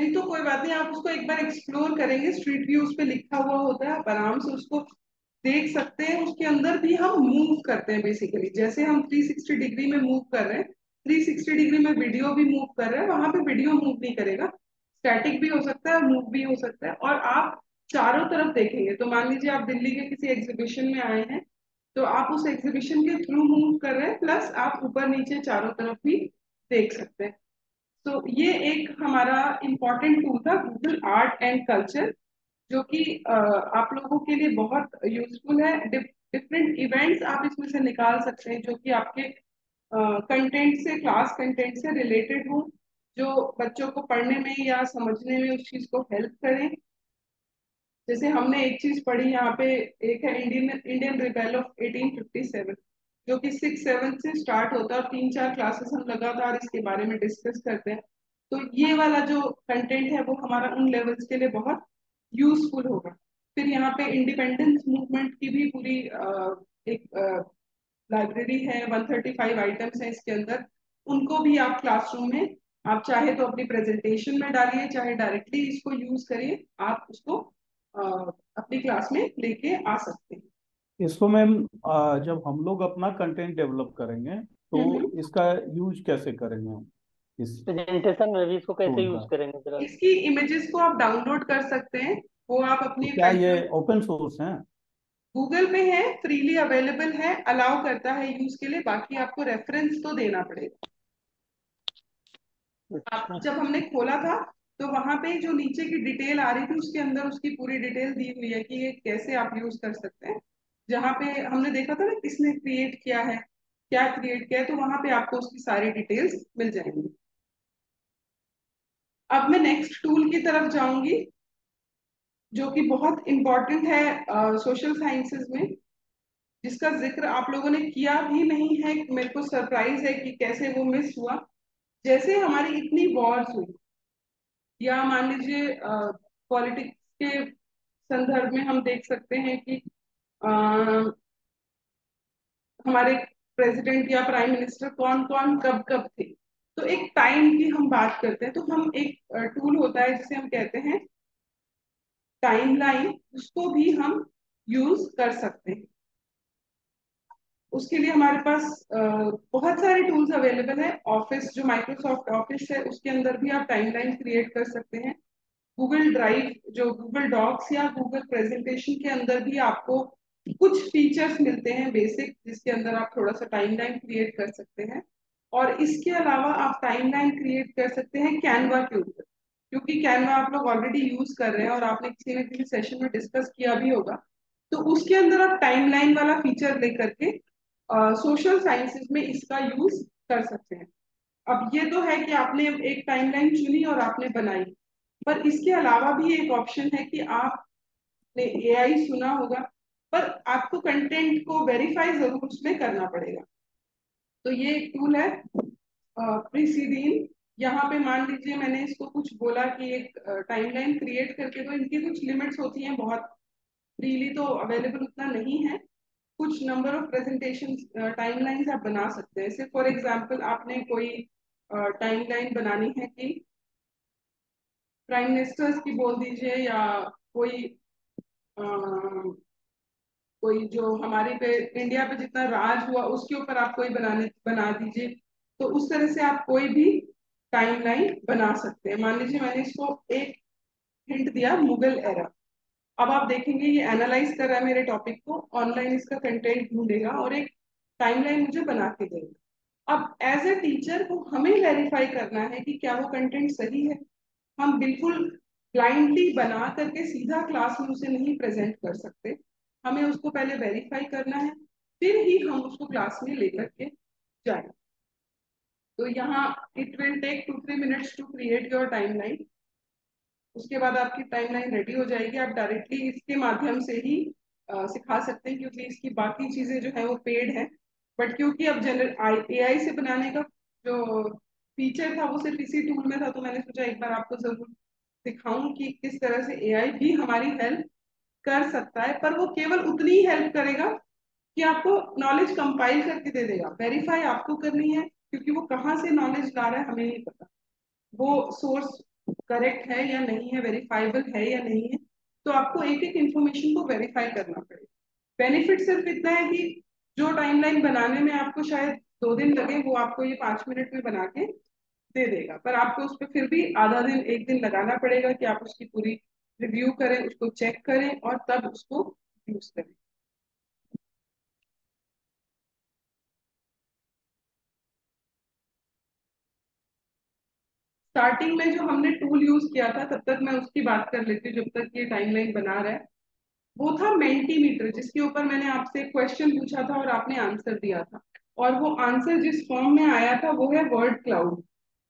F: नहीं तो कोई बात नहीं, आप उसको एक बार एक्सप्लोर करेंगे, स्ट्रीट व्यू उस पे लिखा हुआ होता है, आप आराम से उसको देख सकते हैं। उसके अंदर भी हम मूव करते हैं बेसिकली, जैसे हम थ्री सिक्सटी डिग्री में मूव कर रहे हैं, थ्री सिक्सटी डिग्री में वीडियो भी मूव कर रहे हैं, वहां पे वीडियो मूव नहीं करेगा, स्टैटिक भी हो सकता है, मूव भी हो सकता है, और आप चारों तरफ देखेंगे। तो मान लीजिए आप दिल्ली के किसी एग्जीबिशन में आए हैं, तो आप उस एग्जीबिशन के थ्रू मूव कर रहे हैं, प्लस आप ऊपर नीचे चारों तरफ भी देख सकते हैं। तो ये एक हमारा इम्पोर्टेंट टूल था, गूगल आर्ट एंड कल्चर, जो कि अ, आप लोगों के लिए बहुत यूजफुल है। डिफरेंट इवेंट्स आप इसमें से निकाल सकते हैं जो कि आपके कंटेंट से, क्लास कंटेंट से रिलेटेड हो, जो बच्चों को पढ़ने में या समझने में उस चीज को हेल्प करें। जैसे हमने एक चीज पढ़ी यहाँ पे, एक है Indian Indian rebel of eighteen fifty seven, जो कि सिक्स सेवन से स्टार्ट होता है और तीन चार क्लासेस हम लगातार इसके बारे में डिस्कस करते हैं। तो ये वाला जो कंटेंट है वो हमारा उन लेवल्स के लिए बहुत यूजफुल होगा। फिर यहाँ पे इंडिपेंडेंस मूवमेंट की भी पूरी अ, एक लाइब्रेरी है, वन थर्टी फाइव आइटम्स हैं इसके अंदर, उनको भी आप क्लासरूम में, आप चाहे तो अपनी प्रेजेंटेशन में डालिए, चाहे डायरेक्टली इसको यूज करिए, आप उसको अ, अपनी क्लास में लेके आ सकते हैं।
B: इसको मैम आ, जब हम लोग अपना कंटेंट डेवलप करेंगे तो
F: हम्म।
B: इसका यूज कैसे करेंगे हम इस
C: प्रेजेंटेशन में भी इसको कैसे
B: टूल
C: यूज
B: का?
C: करेंगे जरा?
F: इसकी इमेजेस को आप डाउनलोड कर सकते हैं, वो आप
B: तो
F: अपनी
B: क्या ये ओपन सोर्स है?
F: गूगल में है, फ्रीली अवेलेबल है, अलाउ करता है यूज के लिए, बाकी आपको रेफरेंस तो देना पड़ेगा। आप
C: अच्छा।
F: जब हमने खोला था तो वहां पे जो नीचे की डिटेल आ रही थी उसके अंदर उसकी पूरी डिटेल दी हुई है कि ये कैसे आप यूज कर सकते हैं। जहाँ पे हमने देखा था ना किसने क्रिएट किया है, क्या क्रिएट किया है, तो वहां पे आपको उसकी सारी डिटेल्स मिल जाएंगी। अब मैं नेक्स्ट टूल की तरफ जाऊंगी, जो कि बहुत इंपॉर्टेंट है सोशल साइंसेज में, जिसका जिक्र आप लोगों ने किया भी नहीं है। मेरे को सरप्राइज है कि कैसे वो मिस हुआ। जैसे हमारी इतनी वॉर्स हुई, या मान लीजिए पॉलिटिक्स के संदर्भ में हम देख सकते हैं कि अ, हमारे प्रेसिडेंट या प्राइम मिनिस्टर कौन कौन कब कब थे, तो एक टाइम की हम बात करते हैं, तो हम एक टूल होता है जिसे हम कहते हैं टाइमलाइन, उसको भी हम यूज कर सकते हैं। उसके लिए हमारे पास अ, बहुत सारे टूल्स अवेलेबल है। ऑफिस, जो माइक्रोसॉफ्ट ऑफिस है, उसके अंदर भी आप टाइमलाइन क्रिएट कर सकते हैं। गूगल ड्राइव, जो गूगल डॉक्स या गूगल प्रेजेंटेशन के अंदर भी आपको कुछ फीचर्स मिलते हैं बेसिक, जिसके अंदर आप थोड़ा सा टाइमलाइन क्रिएट कर सकते हैं। और इसके अलावा आप टाइमलाइन क्रिएट कर सकते हैं कैनवा के ऊपर, क्योंकि कैनवा आप लोग ऑलरेडी यूज कर रहे हैं और आपने किसी न किसी सेशन में डिस्कस किया भी होगा। तो उसके अंदर आप टाइमलाइन वाला फीचर लेकर के सोशल साइंसेज में इसका यूज कर सकते हैं। अब ये तो है कि आपने एक टाइमलाइन चुनी और आपने बनाई, पर इसके अलावा भी एक ऑप्शन है कि आपने एआई सुना होगा, पर आपको कंटेंट को वेरीफाई जरूर उसमें करना पड़ेगा। तो ये एक टूल है प्रीसीडीन। यहाँ पे मान लीजिए मैंने इसको कुछ बोला कि एक टाइमलाइन क्रिएट करके, तो इनकी कुछ लिमिट्स होती हैं, बहुत फ्रीली तो अवेलेबल उतना नहीं है। कुछ नंबर ऑफ प्रेजेंटेशन टाइमलाइंस आप बना सकते हैं। जैसे फॉर एग्जांपल आपने कोई टाइमलाइन बनानी है कि प्राइम मिनिस्टर्स की बोल दीजिए, या कोई अ, कोई जो हमारे पे इंडिया पे जितना राज हुआ उसके ऊपर आप कोई बनाने बना दीजिए। तो उस तरह से आप कोई भी टाइमलाइन बना सकते हैं। मान लीजिए मैंने इसको एक हिंट दिया, मुगल एरा। अब आप देखेंगे ये एनालाइज कर रहा है मेरे टॉपिक को, ऑनलाइन इसका कंटेंट ढूंढेगा और एक टाइमलाइन मुझे बना के देगा। अब एज ए टीचर को हमें वेरीफाई करना है कि क्या वो कंटेंट सही है। हम बिल्कुल ब्लाइंडली बना करके सीधा क्लास में उसे नहीं प्रेजेंट कर सकते, हमें उसको पहले वेरीफाई करना है, फिर ही हम उसको क्लास में लेकर के जाए। तो यहाँ it will take two three minutes to create your timeline. उसके बाद आपकी टाइमलाइन रेडी हो जाएगी। आप डायरेक्टली इसके माध्यम से ही अ, सिखा सकते हैं, क्योंकि इसकी बाकी चीजें जो है वो पेड है। बट क्योंकि अब जनरल एआई से बनाने का जो फीचर था वो सिर्फ इसी टूल में था, तो मैंने सोचा एक बार आपको जरूर दिखाऊं कि किस तरह से एआई भी हमारी हेल्प कर सकता है। पर वो केवल उतनी ही हेल्प करेगा कि आपको नॉलेज कंपाइल करके दे देगा। वेरीफाई आपको करनी है, क्योंकि वो कहाँ से नॉलेज ला रहा है हमें नहीं पता। वो सोर्स करेक्ट है या नहीं है, वेरीफाइबल है या नहीं है। तो आपको एक एक इंफॉर्मेशन को वेरीफाई करना पड़ेगा। बेनिफिट सिर्फ इतना है कि जो टाइमलाइन बनाने में आपको शायद दो दिन लगे, वो आपको ये पांच मिनट में बना के दे देगा, पर आपको उस पर फिर भी आधा दिन एक दिन लगाना पड़ेगा कि आप उसकी पूरी रिव्यू करें, उसको चेक करें और तब उसको यूज करें। स्टार्टिंग में जो हमने टूल यूज किया था, तब तक मैं उसकी बात कर लेती हूँ जब तक ये टाइमलाइन बना रहा है। वो था मेंटीमीटर, जिसके ऊपर मैंने आपसे क्वेश्चन पूछा था और आपने आंसर दिया था, और वो आंसर जिस फॉर्म में आया था वो है वर्ड क्लाउड।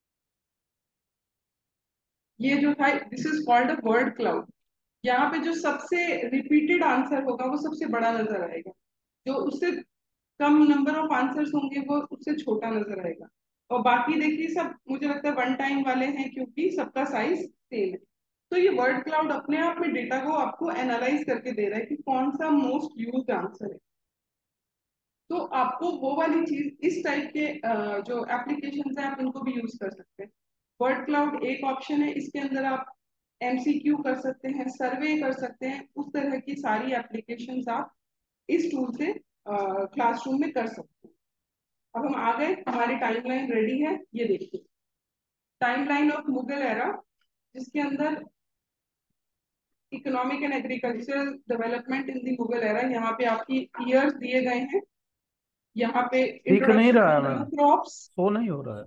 F: ये जो था, this is called a word cloud. यहाँ पे जो सबसे रिपीटेड आंसर होगा वो सबसे बड़ा नजर आएगा, जो उससे कम नंबर ऑफ आंसर्स होंगे वो उससे छोटा नजर आएगा। और बाकी देखिए सब मुझे लगता है वन टाइम वाले हैं, क्योंकि सबका साइज सेम है। तो ये वर्ड क्लाउड अपने आप में डेटा को आपको एनालाइज करके दे रहा है कि कौन सा मोस्ट यूज्ड आंसर है। तो आपको वो वाली चीज, इस टाइप के अ, जो एप्लीकेशन है आप उनको भी यूज कर सकते हैं। वर्ड क्लाउड एक ऑप्शन है, इसके अंदर आप एमसीक्यू कर सकते हैं, सर्वे कर सकते हैं, उस तरह की सारी एप्लीकेशंस आप इस टूल से क्लासरूम में कर सकते हैं। अब हम आ गए, हमारी टाइमलाइन रेडी है, ये देखिए टाइमलाइन ऑफ मुगल एरा, जिसके अंदर economic and agricultural development in the Mughal era, यहाँ पे आपकी ईयर्स दिए गए हैं। यहाँ पे
B: दिख नहीं रहा है
F: introduction
B: ma'am,
F: to crops.
B: Show नहीं हो रहा है।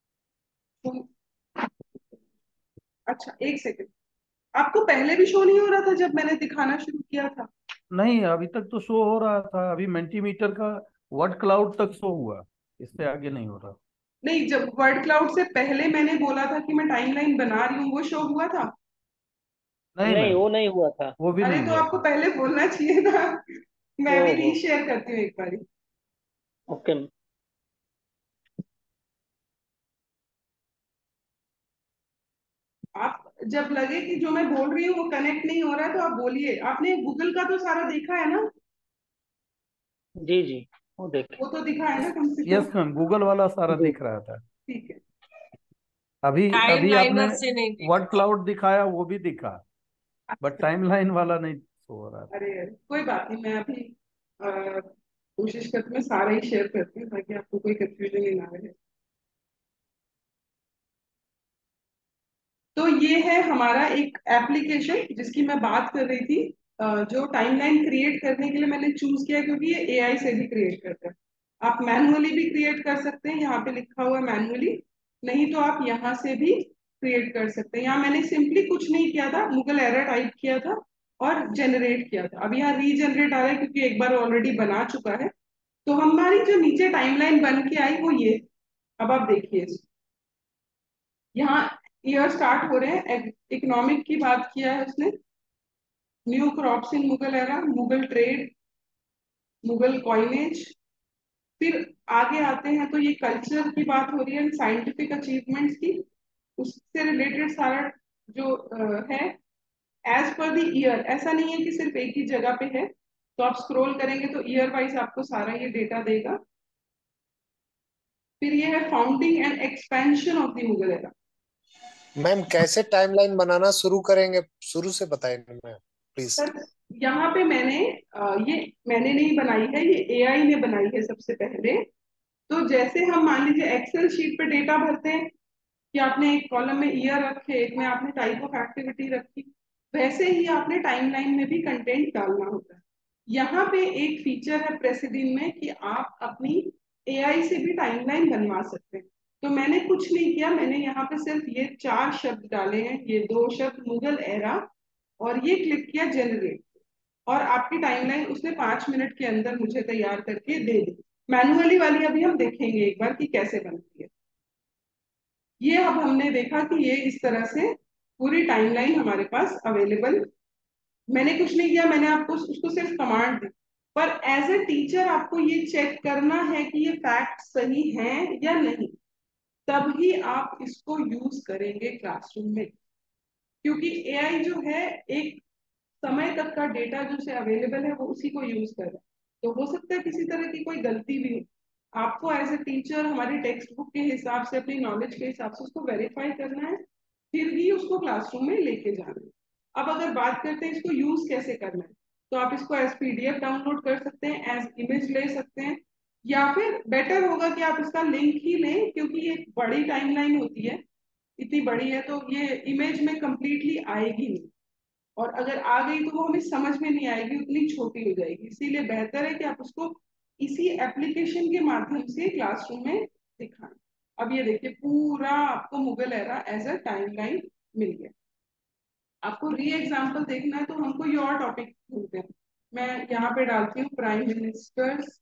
F: अच्छा एक सेकंड, आपको पहले भी शो नहीं हो रहा था जब मैंने दिखाना शुरू किया था?
B: नहीं, अभी तक तो शो हो रहा था, अभी मेंटीमीटर का वर्ड क्लाउड तक शो हुआ, इससे आगे नहीं हो रहा।
F: नहीं, जब वर्ड क्लाउड से पहले मैंने बोला था कि मैं टाइमलाइन बना रही हूँ, वो शो हुआ था?
B: नहीं
C: नहीं,
B: मैम,
C: वो नहीं हुआ था।
B: वो भी
F: अरे
B: नहीं
F: तो
B: हुआ
F: आपको
B: था।
F: पहले बोलना चाहिए था। मैं भी
C: ओहो।
F: रीशेयर करती हूँ एक बारी।
C: ओके।
F: आप जब लगे कि जो मैं बोल रही हूँ वो कनेक्ट नहीं हो रहा है तो आप बोलिए। आपने गूगल का तो सारा देखा है ना?
C: जी जी, वो देखे।
F: वो तो दिखा है ना कम से कम?
B: यस मैम, गूगल वाला सारा
C: जी।
B: दिख रहा था।
F: ठीक है।
B: अभी
H: टाइम
B: अभी आपने
H: लाइनर से नहीं
B: वर्ड
H: देखा।
B: क्लाउड दिखाया, वो भी दिखा, बट
F: अच्छा,
B: टाइमलाइन वाला नहीं शो हो रहा था।
F: अरे यार, कोई बात नहीं, मैं अभी अ, कोशिश करती हूँ मैं सारा ही शेयर करती हूँ ताकि आपको कोई कंफ्यूजन ही ना रहे। तो ये है हमारा एक एप्लीकेशन जिसकी मैं बात कर रही थी, अ, जो टाइमलाइन क्रिएट करने के लिए मैंने चूज किया, क्योंकि ये एआई से भी क्रिएट करता है। आप मैनुअली भी क्रिएट कर सकते हैं, यहाँ पे लिखा हुआ है मैनुअली, नहीं तो आप यहाँ से भी क्रिएट कर सकते हैं। यहाँ मैंने सिंपली कुछ नहीं किया था, मुगल एरर टाइप किया था और जनरेट किया था। अब यहाँ रीजनरेट आ रहा है क्योंकि एक बार ऑलरेडी बना चुका है। तो हमारी जो नीचे टाइमलाइन बन के आई वो ये। अब आप देखिए इसको। यहाँ ईयर स्टार्ट हो रहे हैं, इकोनॉमिक की बात किया है उसने, new crops in Mughal era, Mughal trade, Mughal coinage. फिर आगे आते हैं तो ये कल्चर की बात हो रही है, साइंटिफिक अचीवमेंट्स की, उससे रिलेटेड सारा जो अ, है एज पर द ईयर। ऐसा नहीं है कि सिर्फ एक ही जगह पे है, तो आप स्क्रॉल करेंगे तो ईयर वाइज आपको सारा ये डेटा देगा। फिर ये है founding and expansion of the Mughal era.
G: Ma'am कैसे टाइमलाइन बनाना शुरू करेंगे, शुरू से बताएं मैम प्लीज।
F: सर यहाँ पे मैंने अ, ये मैंने नहीं बनाई है, ये एआई ने बनाई है सबसे पहले। तो जैसे हम मान लीजिए एक्सेल शीट पे डेटा भरते हैं कि आपने एक कॉलम में ईयर रखे, एक में आपने टाइप ऑफ एक्टिविटी रखी, वैसे ही आपने टाइमलाइन में भी कंटेंट डालना होता है। यहाँ पे एक फीचर है प्रेसिडिन में कि आप अपनी एआई से भी टाइमलाइन बनवा सकते हैं। तो मैंने कुछ नहीं किया, मैंने यहाँ पे सिर्फ ये चार शब्द डाले हैं, ये दो शब्द मुगल एरा, और ये क्लिक किया जनरेट, और आपकी टाइमलाइन उसने पांच मिनट के अंदर मुझे तैयार करके दे दी। मैनुअली वाली अभी हम देखेंगे एक बार कि कैसे बनती है। ये अब हमने देखा कि ये इस तरह से पूरी टाइमलाइन हमारे पास अवेलेबल। मैंने कुछ नहीं किया, मैंने आपको उसको सिर्फ कमांड दी। पर एज ए टीचर आपको ये चेक करना है कि ये फैक्ट सही हैं या नहीं, तभी आप इसको यूज करेंगे क्लासरूम में। क्योंकि एआई जो है एक समय तक का डेटा जो से अवेलेबल है वो उसी को यूज कर रहा है। तो हो सकता है किसी तरह की कोई गलती भी हो। आपको एज ए टीचर हमारी टेक्स्ट बुक के हिसाब से, अपनी नॉलेज के हिसाब से उसको वेरीफाई करना है, फिर ही उसको क्लासरूम में लेके जाना है। अब अगर बात करते हैं इसको यूज कैसे करना है, तो आप इसको एज पीडीएफ डाउनलोड कर सकते हैं, एज इमेज ले सकते हैं, या फिर बेटर होगा कि आप इसका लिंक ही लें, क्योंकि ये बड़ी टाइमलाइन होती है, इतनी बड़ी है तो ये इमेज में कंप्लीटली आएगी नहीं, और अगर आ गई तो वो हमें समझ में नहीं आएगी, उतनी छोटी हो जाएगी। इसीलिए बेहतर है कि आप उसको इसी एप्लीकेशन के माध्यम से क्लासरूम में दिखाएं। अब ये देखिए पूरा आपको Mughal era as a timeline मिल गया। आपको री एग्जाम्पल देखना है तो हम कोई और टॉपिक ढूंढते हैं। मैं यहाँ पे डालती हूँ prime ministers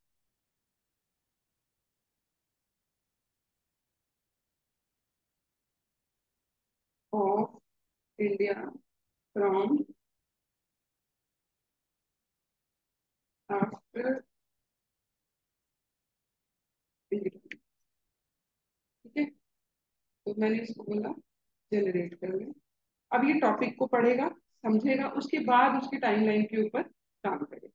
F: of India from after independence. ठीक है, तो मैंने इसको बोला जनरेट कर लें। अब ये टॉपिक को पढ़ेगा, समझेगा, उसके बाद उसकी टाइमलाइन के ऊपर काम करेगा।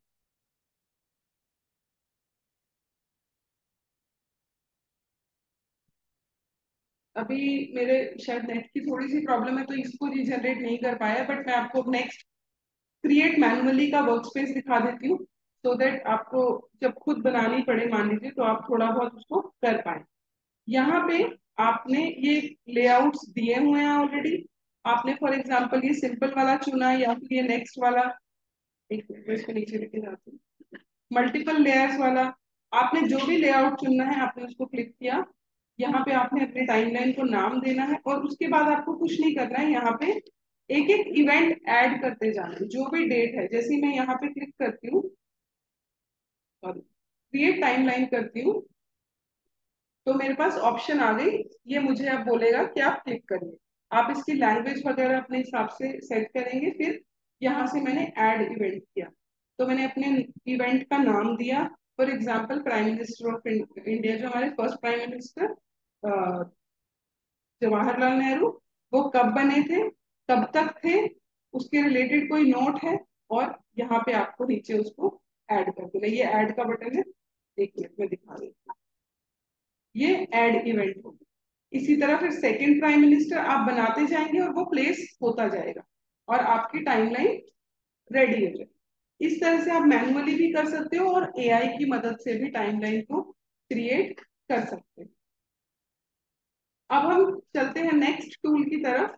F: अभी मेरे शायद नेट की थोड़ी सी प्रॉब्लम है तो इसको जनरेट नहीं कर पाया, बट मैं आपको नेक्स्ट क्रिएट मैनुअली का वर्क स्पेस दिखा देती हूँ, सो दैट आपको जब खुद बनानी पड़े मान लीजिए तो आप थोड़ा बहुत उसको कर पाए। यहाँ पे आपने ये लेआउट्स दिए हुए हैं ऑलरेडी। आपने फॉर एग्जांपल ये सिंपल वाला चुना या फिर ये नेक्स्ट वाला, एक मिनट मैं इसको नीचे लेके जाती हूँ, मल्टीपल लेयर्स वाला। आपने जो भी लेआउट चुनना है आपने उसको क्लिक किया, यहाँ पे आपने अपने टाइमलाइन को नाम देना है, और उसके बाद आपको कुछ नहीं करना है। यहाँ पे एक एक इवेंट ऐड करते जाना है, जो भी डेट है। जैसे मैं यहाँ पे क्लिक करती हूँ, सॉरी क्रिएट टाइमलाइन करती हूँ, तो मेरे पास ऑप्शन आ गई। ये मुझे अब बोलेगा कि आप क्लिक करिए। आप इसकी लैंग्वेज वगैरह अपने हिसाब से सेट करेंगे। फिर यहाँ से मैंने ऐड इवेंट किया, तो मैंने अपने इवेंट का नाम दिया, for example prime minister of India, जो हमारे first prime minister Jawaharlal Nehru, वो कब बने थे, कब तक थे, उसके रिलेटेड कोई नोट है, और यहाँ पे आपको नीचे उसको ऐड कर देना। ये ऐड का बटन है, एक मिनट में दिखा देती हूँ, ये ऐड इवेंट होगा। इसी तरह फिर सेकंड प्राइम मिनिस्टर आप बनाते जाएंगे और वो प्लेस होता जाएगा और आपकी टाइमलाइन रेडी हो जाएगी। इस तरह से आप मैनुअली भी कर सकते हो और एआई की मदद से भी टाइमलाइन को क्रिएट कर सकते हैं। अब हम चलते हैं नेक्स्ट टूल की तरफ।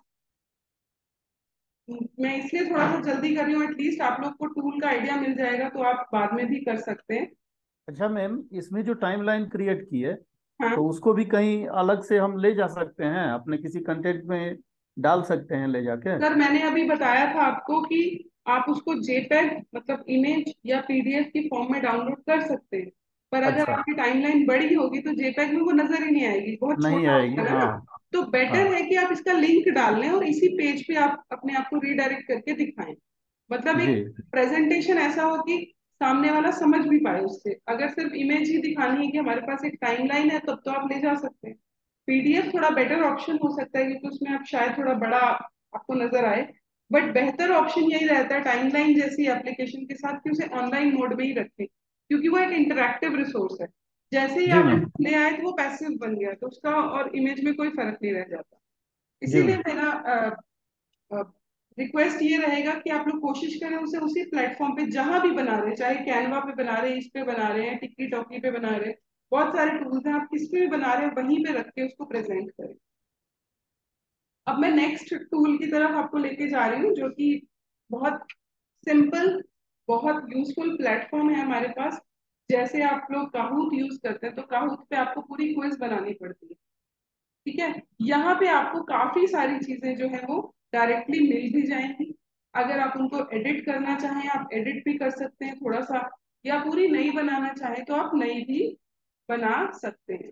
F: मैं इसलिए थोड़ा सा जल्दी कर रही हूँ, एटलीस्ट आप लोग को टूल का आइडिया मिल जाएगा, तो आप बाद में भी कर सकते हैं।
B: अच्छा मैम, इसमें जो टाइमलाइन क्रिएट की है
F: हाँ
B: तो उसको भी कहीं अलग से हम ले जा सकते हैं, अपने किसी कंटेंट में डाल सकते हैं ले जाके?
F: सर, मैंने अभी बताया था आपको कि आप उसको जेपेग मतलब इमेज या पीडीएफ की फॉर्म में डाउनलोड कर सकते हैं, पर अगर
B: अच्छा,
F: आपकी टाइमलाइन बड़ी होगी तो जेपेग में वो नजर ही नहीं आएगी, बहुत
B: नहीं
F: छोटा
B: आएगी,
F: होगा ना।
B: हाँ।
F: तो बेटर
B: हाँ
F: है कि आप इसका लिंक डाल लें और इसी पेज पे आप अपने आप को रीडायरेक्ट करके दिखाएं। मतलब
B: जी
F: एक प्रेजेंटेशन ऐसा हो कि सामने वाला समझ भी पाए उससे। अगर सिर्फ इमेज ही दिखानी है कि हमारे पास एक टाइमलाइन है, तब तो आप ले जा सकते हैं। पीडीएफ थोड़ा बेटर ऑप्शन हो सकता है, क्योंकि उसमें आप शायद थोड़ा बड़ा आपको नजर आए, बट बेहतर ऑप्शन यही रहता है टाइमलाइन जैसी एप्लीकेशन के साथ कि उसे ऑनलाइन मोड में ही रखें, क्योंकि वो एक इंटरैक्टिव रिसोर्स है। जैसे ही
B: जी
F: आप
B: मैम।
F: ले आए तो वो पैसिव बन गया, तो उसका और इमेज में कोई फर्क नहीं रह जाता।
B: जी
F: इसीलिए
B: मैम।
F: मेरा रिक्वेस्ट ये रहेगा कि आप लोग कोशिश करें उसे उसी प्लेटफॉर्म पे जहां भी बना रहे हैं, चाहे कैनवा पे बना रहे हैं, इस पे बना रहे हैं, टिक्की टॉकी पे बना रहे हैं, बहुत सारे टूल्स हैं, आप किस पे भी बना रहे हैं वहीं पे रख के उसको प्रेजेंट करें। अब मैं नेक्स्ट टूल की तरफ आपको लेके जा रही हूँ, जो कि बहुत सिंपल, बहुत यूजफुल प्लेटफॉर्म है हमारे पास। जैसे आप लोग काहूट यूज करते हैं, तो काहूट पे आपको पूरी क्विज बनानी पड़ती है, ठीक है। यहाँ पे आपको काफी सारी चीजें जो है वो डायरेक्टली मिल भी जाएंगी। अगर आप उनको एडिट करना चाहें आप एडिट भी कर सकते हैं थोड़ा सा, या पूरी नई बनाना चाहें तो आप नई भी बना सकते हैं।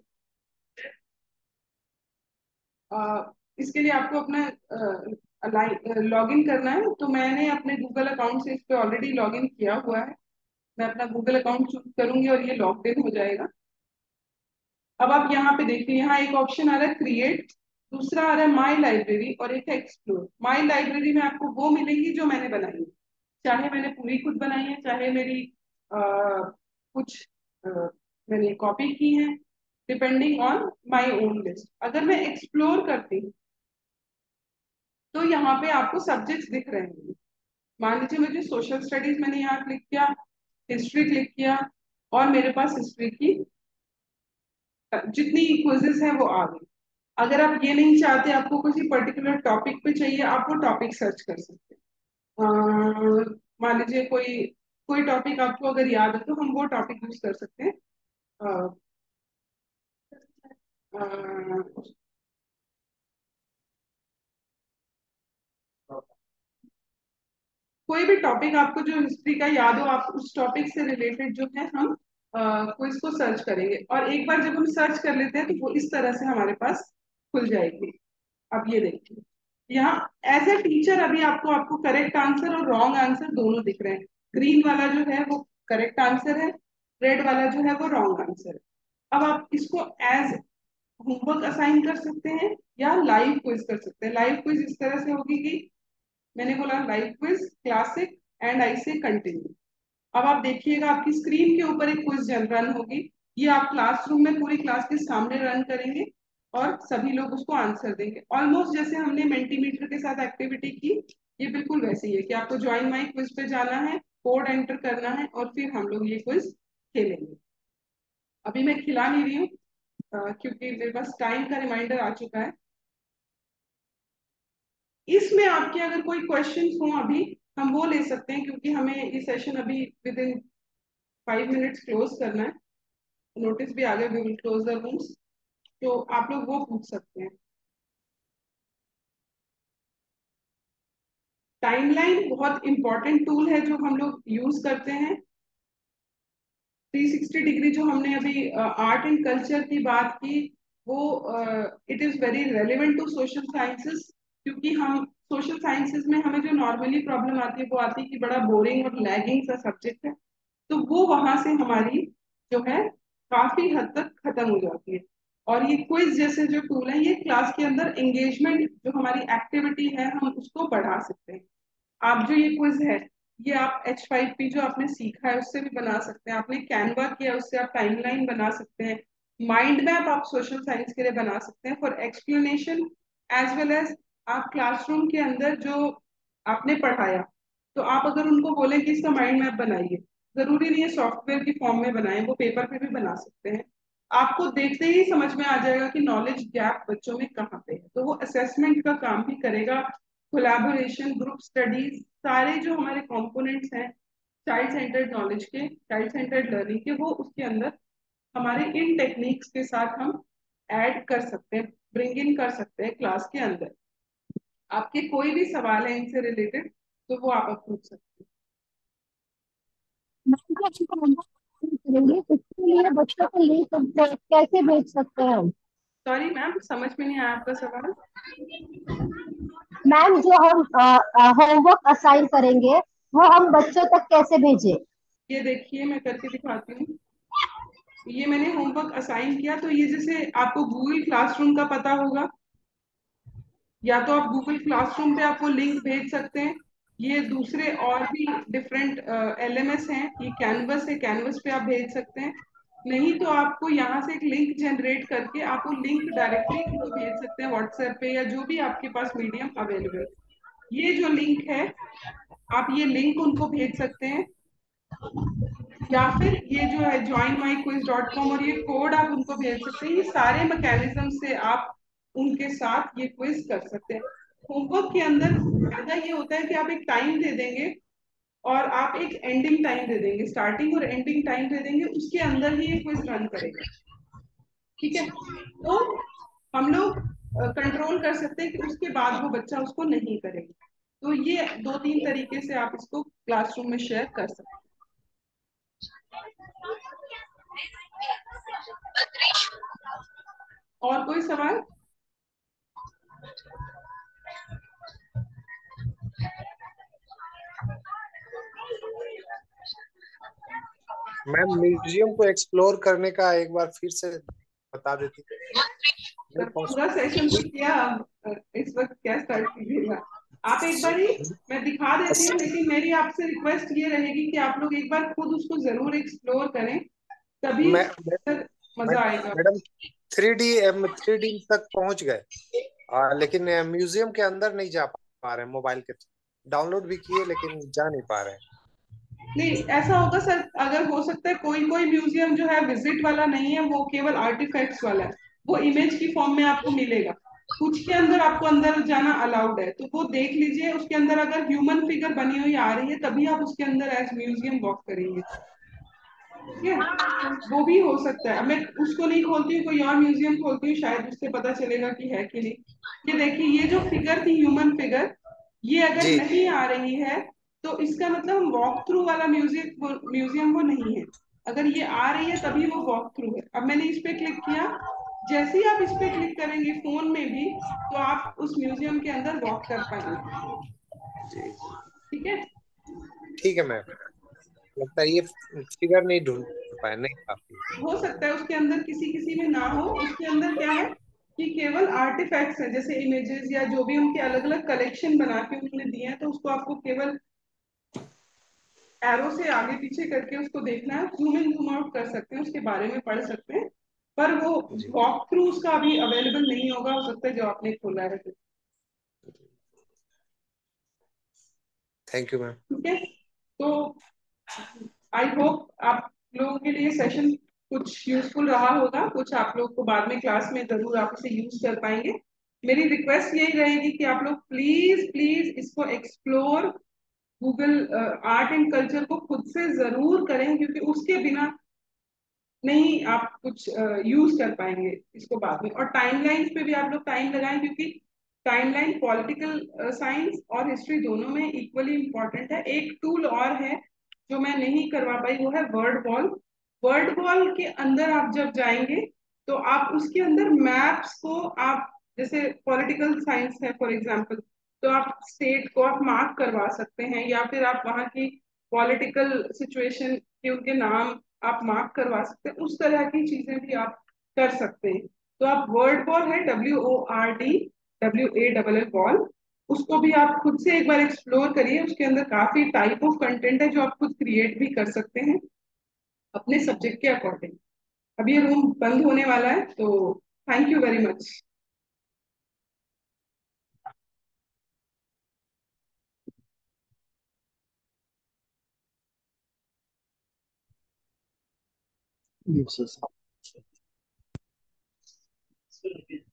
F: अ, इसके लिए आपको अपना लॉग इन करना है, तो मैंने अपने गूगल अकाउंट से इस पे ऑलरेडी लॉग इन किया हुआ है। मैं अपना गूगल अकाउंट चूज करूंगी और ये लॉग इन हो जाएगा। अब आप यहाँ पे देखिए, यहाँ एक ऑप्शन आ रहा है क्रिएट, दूसरा आ रहा है माई लाइब्रेरी, और एक है एक्सप्लोर। माई लाइब्रेरी में आपको वो मिलेंगी जो मैंने बनाई है, चाहे मैंने पूरी खुद बनाई है, चाहे मेरी आ, कुछ आ, मैंने कॉपी की है, depending on my own list. अगर मैं एक्सप्लोर करती हूँ तो यहाँ पे आपको सब्जेक्ट्स दिख रहे हैं। मान लीजिए मुझे सोशल स्टडीज मैंने यहाँ क्लिक किया, हिस्ट्री क्लिक किया, और मेरे पास हिस्ट्री की जितनी क्विजेस है वो आ गई। अगर आप ये नहीं चाहते, आपको किसी पर्टिकुलर टॉपिक पे चाहिए, आप वो टॉपिक सर्च कर सकते हैं। अह, मान लीजिए कोई कोई टॉपिक आपको अगर याद है तो हम वो टॉपिक यूज कर सकते हैं। अह, अह, कोई भी टॉपिक आपको जो हिस्ट्री का याद हो, आप उस टॉपिक से रिलेटेड जो है हम क्विज को सर्च करेंगे, और एक बार जब हम सर्च कर लेते हैं तो वो इस तरह से हमारे पास खुल जाएगी। अब ये देखिए, यहाँ एज ए टीचर अभी आपको आपको करेक्ट आंसर और रॉन्ग आंसर दोनों दिख रहे हैं। ग्रीन वाला जो है वो करेक्ट आंसर है, रेड वाला जो है वो रॉन्ग आंसर है। अब आप इसको एज होमवर्क असाइन कर सकते हैं या लाइव क्विज कर सकते हैं। लाइव क्विज इस तरह से होगी कि मैंने बोला live quiz classic and I से कंटिन्यू। अब आप देखिएगा आपकी स्क्रीन के ऊपर एक क्विज रन होगी। ये आप क्लासरूम में पूरी क्लास के सामने रन करेंगे और सभी लोग उसको आंसर देंगे। ऑलमोस्ट जैसे हमने मेंटीमीटर के साथ एक्टिविटी की, ये बिल्कुल वैसे ही है कि आपको ज्वाइन माई क्विज पे जाना है, कोड एंटर करना है, और फिर हम लोग ये क्विज खेलेंगे। अभी मैं खिला नहीं रही हूँ क्योंकि मेरे पास टाइम का रिमाइंडर आ चुका है। इसमें आपके अगर कोई क्वेश्चंस हो अभी, हम वो ले सकते हैं, क्योंकि हमें ये सेशन अभी within five minutes close करना है। नोटिस भी आ गया, we will close the rooms, तो आप लोग वो पूछ सकते हैं। टाइमलाइन बहुत इंपॉर्टेंट टूल है जो हम लोग यूज करते हैं। थ्री सिक्सटी डिग्री जो हमने अभी आर्ट एंड कल्चर की बात की, वो it is very relevant to social sciences, क्योंकि हम सोशल साइंसेस में हमें जो नॉर्मली प्रॉब्लम आती है वो आती है कि बड़ा बोरिंग और लैगिंग सा सब्जेक्ट है। तो वो वहां से हमारी जो है काफी हद तक खत्म हो जाती है। और ये क्विज जैसे जो टूल है, ये क्लास के अंदर एंगेजमेंट जो हमारी एक्टिविटी है हम उसको बढ़ा सकते हैं। आप जो ये क्विज है, ये आप एच फाइव पी जो आपने सीखा है उससे भी बना सकते हैं। आपने कैनवा किया, उससे आप टाइमलाइन बना सकते हैं। माइंड मैप आप सोशल साइंस के लिए बना सकते हैं for explanation, as well as आप क्लासरूम के अंदर जो आपने पढ़ाया, तो आप अगर उनको बोले कि इसका माइंड मैप बनाइए, जरूरी नहीं है सॉफ्टवेयर की फॉर्म में बनाए, वो पेपर पे भी बना सकते हैं। आपको देखते ही समझ में आ जाएगा कि नॉलेज गैप बच्चों में कहाँ पे है, तो वो असेसमेंट का काम भी करेगा। कोलैबोरेशन, ग्रुप स्टडीज, सारे जो हमारे कंपोनेंट्स हैं चाइल्ड सेंटर्ड नॉलेज के, चाइल्ड सेंटर्ड लर्निंग के, वो उसके अंदर हमारे इन टेक्निक्स के साथ हम ऐड कर सकते हैं, ब्रिंग इन कर सकते हैं क्लास के अंदर। आपके कोई भी सवाल है इनसे रिलेटेड तो वो आप अब पूछ सकते हैं।
D: मैम अच्छी करेंगे, इसके लिए बच्चों को लिंक कैसे भेज सकते हैं हम?
F: सॉरी मैम, समझ में नहीं आया आपका सवाल।
D: मैम जो हम होमवर्क असाइन करेंगे वो हम बच्चों तक कैसे भेजें?
F: ये देखिए मैं करके दिखाती हूँ। ये मैंने होमवर्क असाइन किया, तो ये जैसे आपको गूगल क्लासरूम का पता होगा, या तो आप गूगल क्लासरूम पे आप वो लिंक भेज सकते हैं। ये दूसरे और भी डिफरेंट एल एम एस हैं, ये कैनवस है, कैनवस पे आप भेज सकते हैं। नहीं तो आपको यहाँ से एक लिंक जनरेट करके आप वो लिंक डायरेक्टली इनको भेज सकते हैं व्हाट्सएप पे, या जो भी आपके पास मीडियम अवेलेबल। ये जो लिंक है, आप ये लिंक उनको भेज सकते हैं, या फिर ये जो है join my quiz dot com और ये कोड आप उनको भेज सकते हैं। ये सारे मैकेनिज्म से आप उनके साथ ये क्विज कर सकते हैं। होमवर्क के अंदर फायदा ये होता है कि आप एक टाइम दे देंगे और आप एक एंडिंग टाइम दे देंगे, स्टार्टिंग और एंडिंग टाइम दे देंगे, उसके अंदर ही ये क्विज रन करेगा। ठीक है, तो हम लोग कंट्रोल कर सकते हैं कि उसके बाद वो बच्चा उसको नहीं करेगा। तो ये दो तीन तरीके से आप इसको क्लासरूम में शेयर कर सकते हैं। और कोई सवाल?
G: मैम म्यूजियम को एक्सप्लोर करने का एक बार फिर से बता देती।
F: पूरा सेशन तो किया, इस वक्त क्या स्टार्ट कीजिएगा आप एक बार ही, मैं दिखा देती हूँ, लेकिन मेरी आपसे रिक्वेस्ट ये रहेगी कि आप लोग एक बार खुद उसको जरूर एक्सप्लोर करें, तभी
G: मैं,
F: मजा आएगा।
G: Madam three D three D तक पहुंच गए, आ, लेकिन म्यूजियम के अंदर नहीं जा पा रहे हैं मोबाइल के, डाउनलोड भी किए लेकिन जा नहीं पा रहे हैं।
F: नहीं, ऐसा होगा सर, अगर हो सकता है कोई कोई म्यूजियम जो है विजिट वाला नहीं है, वो केवल आर्टिफैक्ट्स वाला है, वो इमेज की फॉर्म में आपको मिलेगा। कुछ के अंदर आपको अंदर जाना अलाउड है, तो वो देख लीजिए, उसके अंदर अगर ह्यूमन फिगर बनी हुई आ रही है तभी आप उसके अंदर एज म्यूजियम वॉक करेंगे। ठीक है, वो भी हो सकता है। अब मैं उसको नहीं खोलती हूँ, कोई और म्यूजियम खोलती हूँ, शायद उससे पता चलेगा कि है कि नहीं। ये देखिए, ये जो फिगर थी ह्यूमन फिगर, ये अगर
G: जी
F: नहीं आ रही है तो इसका मतलब हम वॉक थ्रू वाला म्यूजियम म्यूजियम वो नहीं है। अगर ये आ रही है तभी वो वॉक थ्रू है। अब मैंने इस पे क्लिक किया, जैसे ही आप इस पे क्लिक करेंगे फोन में भी, तो आप उस म्यूजियम के अंदर वॉक कर पाएंगे।
G: जी
F: ठीक है।
G: ठीक है मैम, लगता है ये फिगर नहीं ढूंढ पाए, नहीं काफी।
F: हो सकता है उसके अंदर किसी किसी में ना हो। उसके अंदर क्या है कि केवल आर्टिफैक्ट्स हैं, जैसे इमेजेस या जो भी उनके अलग अलग कलेक्शन बना के उन्होंने दिए हैं, तो उसको आपको केवल एरो से आगे पीछे करके उसको देखना है, जूम इन जूम आउट कर सकते हैं, उसके बारे में पढ़ सकते हैं, पर वो
G: जी
F: वॉक थ्रू उसका अभी अवेलेबल नहीं होगा, हो सकता है जो आपने खोला है।
G: Thank you ma'am.
F: ठीक है, तो आई होप आप लोगों के लिए सेशन कुछ यूजफुल रहा होगा, कुछ आप लोग को बाद में क्लास में जरूर आप इसे यूज कर पाएंगे। मेरी रिक्वेस्ट यही रहेगी कि आप लोग प्लीज प्लीज इसको explore, Google art and culture को खुद से जरूर करें, क्योंकि उसके बिना नहीं आप कुछ यूज कर पाएंगे इसको बाद में। और टाइमलाइंस पे भी आप लोग टाइम लगाएं, क्योंकि टाइमलाइन पॉलिटिकल साइंस और हिस्ट्री दोनों में इक्वली इम्पोर्टेंट है। एक टूल और है जो मैं नहीं करवा पाई, वो है वर्ड वॉल। वर्ड वॉल के अंदर आप जब जाएंगे तो आप उसके अंदर मैप्स को आप, जैसे पॉलिटिकल साइंस है फॉर एग्जांपल, तो आप स्टेट को आप मार्क करवा सकते हैं, या फिर आप वहाँ की पॉलिटिकल सिचुएशन के उनके नाम आप मार्क करवा सकते हैं। उस तरह की चीजें भी आप कर सकते हैं। तो आप वर्ड वॉल है, W O R D W A double L wall, उसको भी आप खुद से एक बार एक्सप्लोर करिए। उसके अंदर काफी टाइप ऑफ कंटेंट है जो आप खुद क्रिएट भी कर सकते हैं अपने सब्जेक्ट के अकॉर्डिंग। अब ये रूम बंद होने वाला है, तो thank you very much.
H: Yes, yes.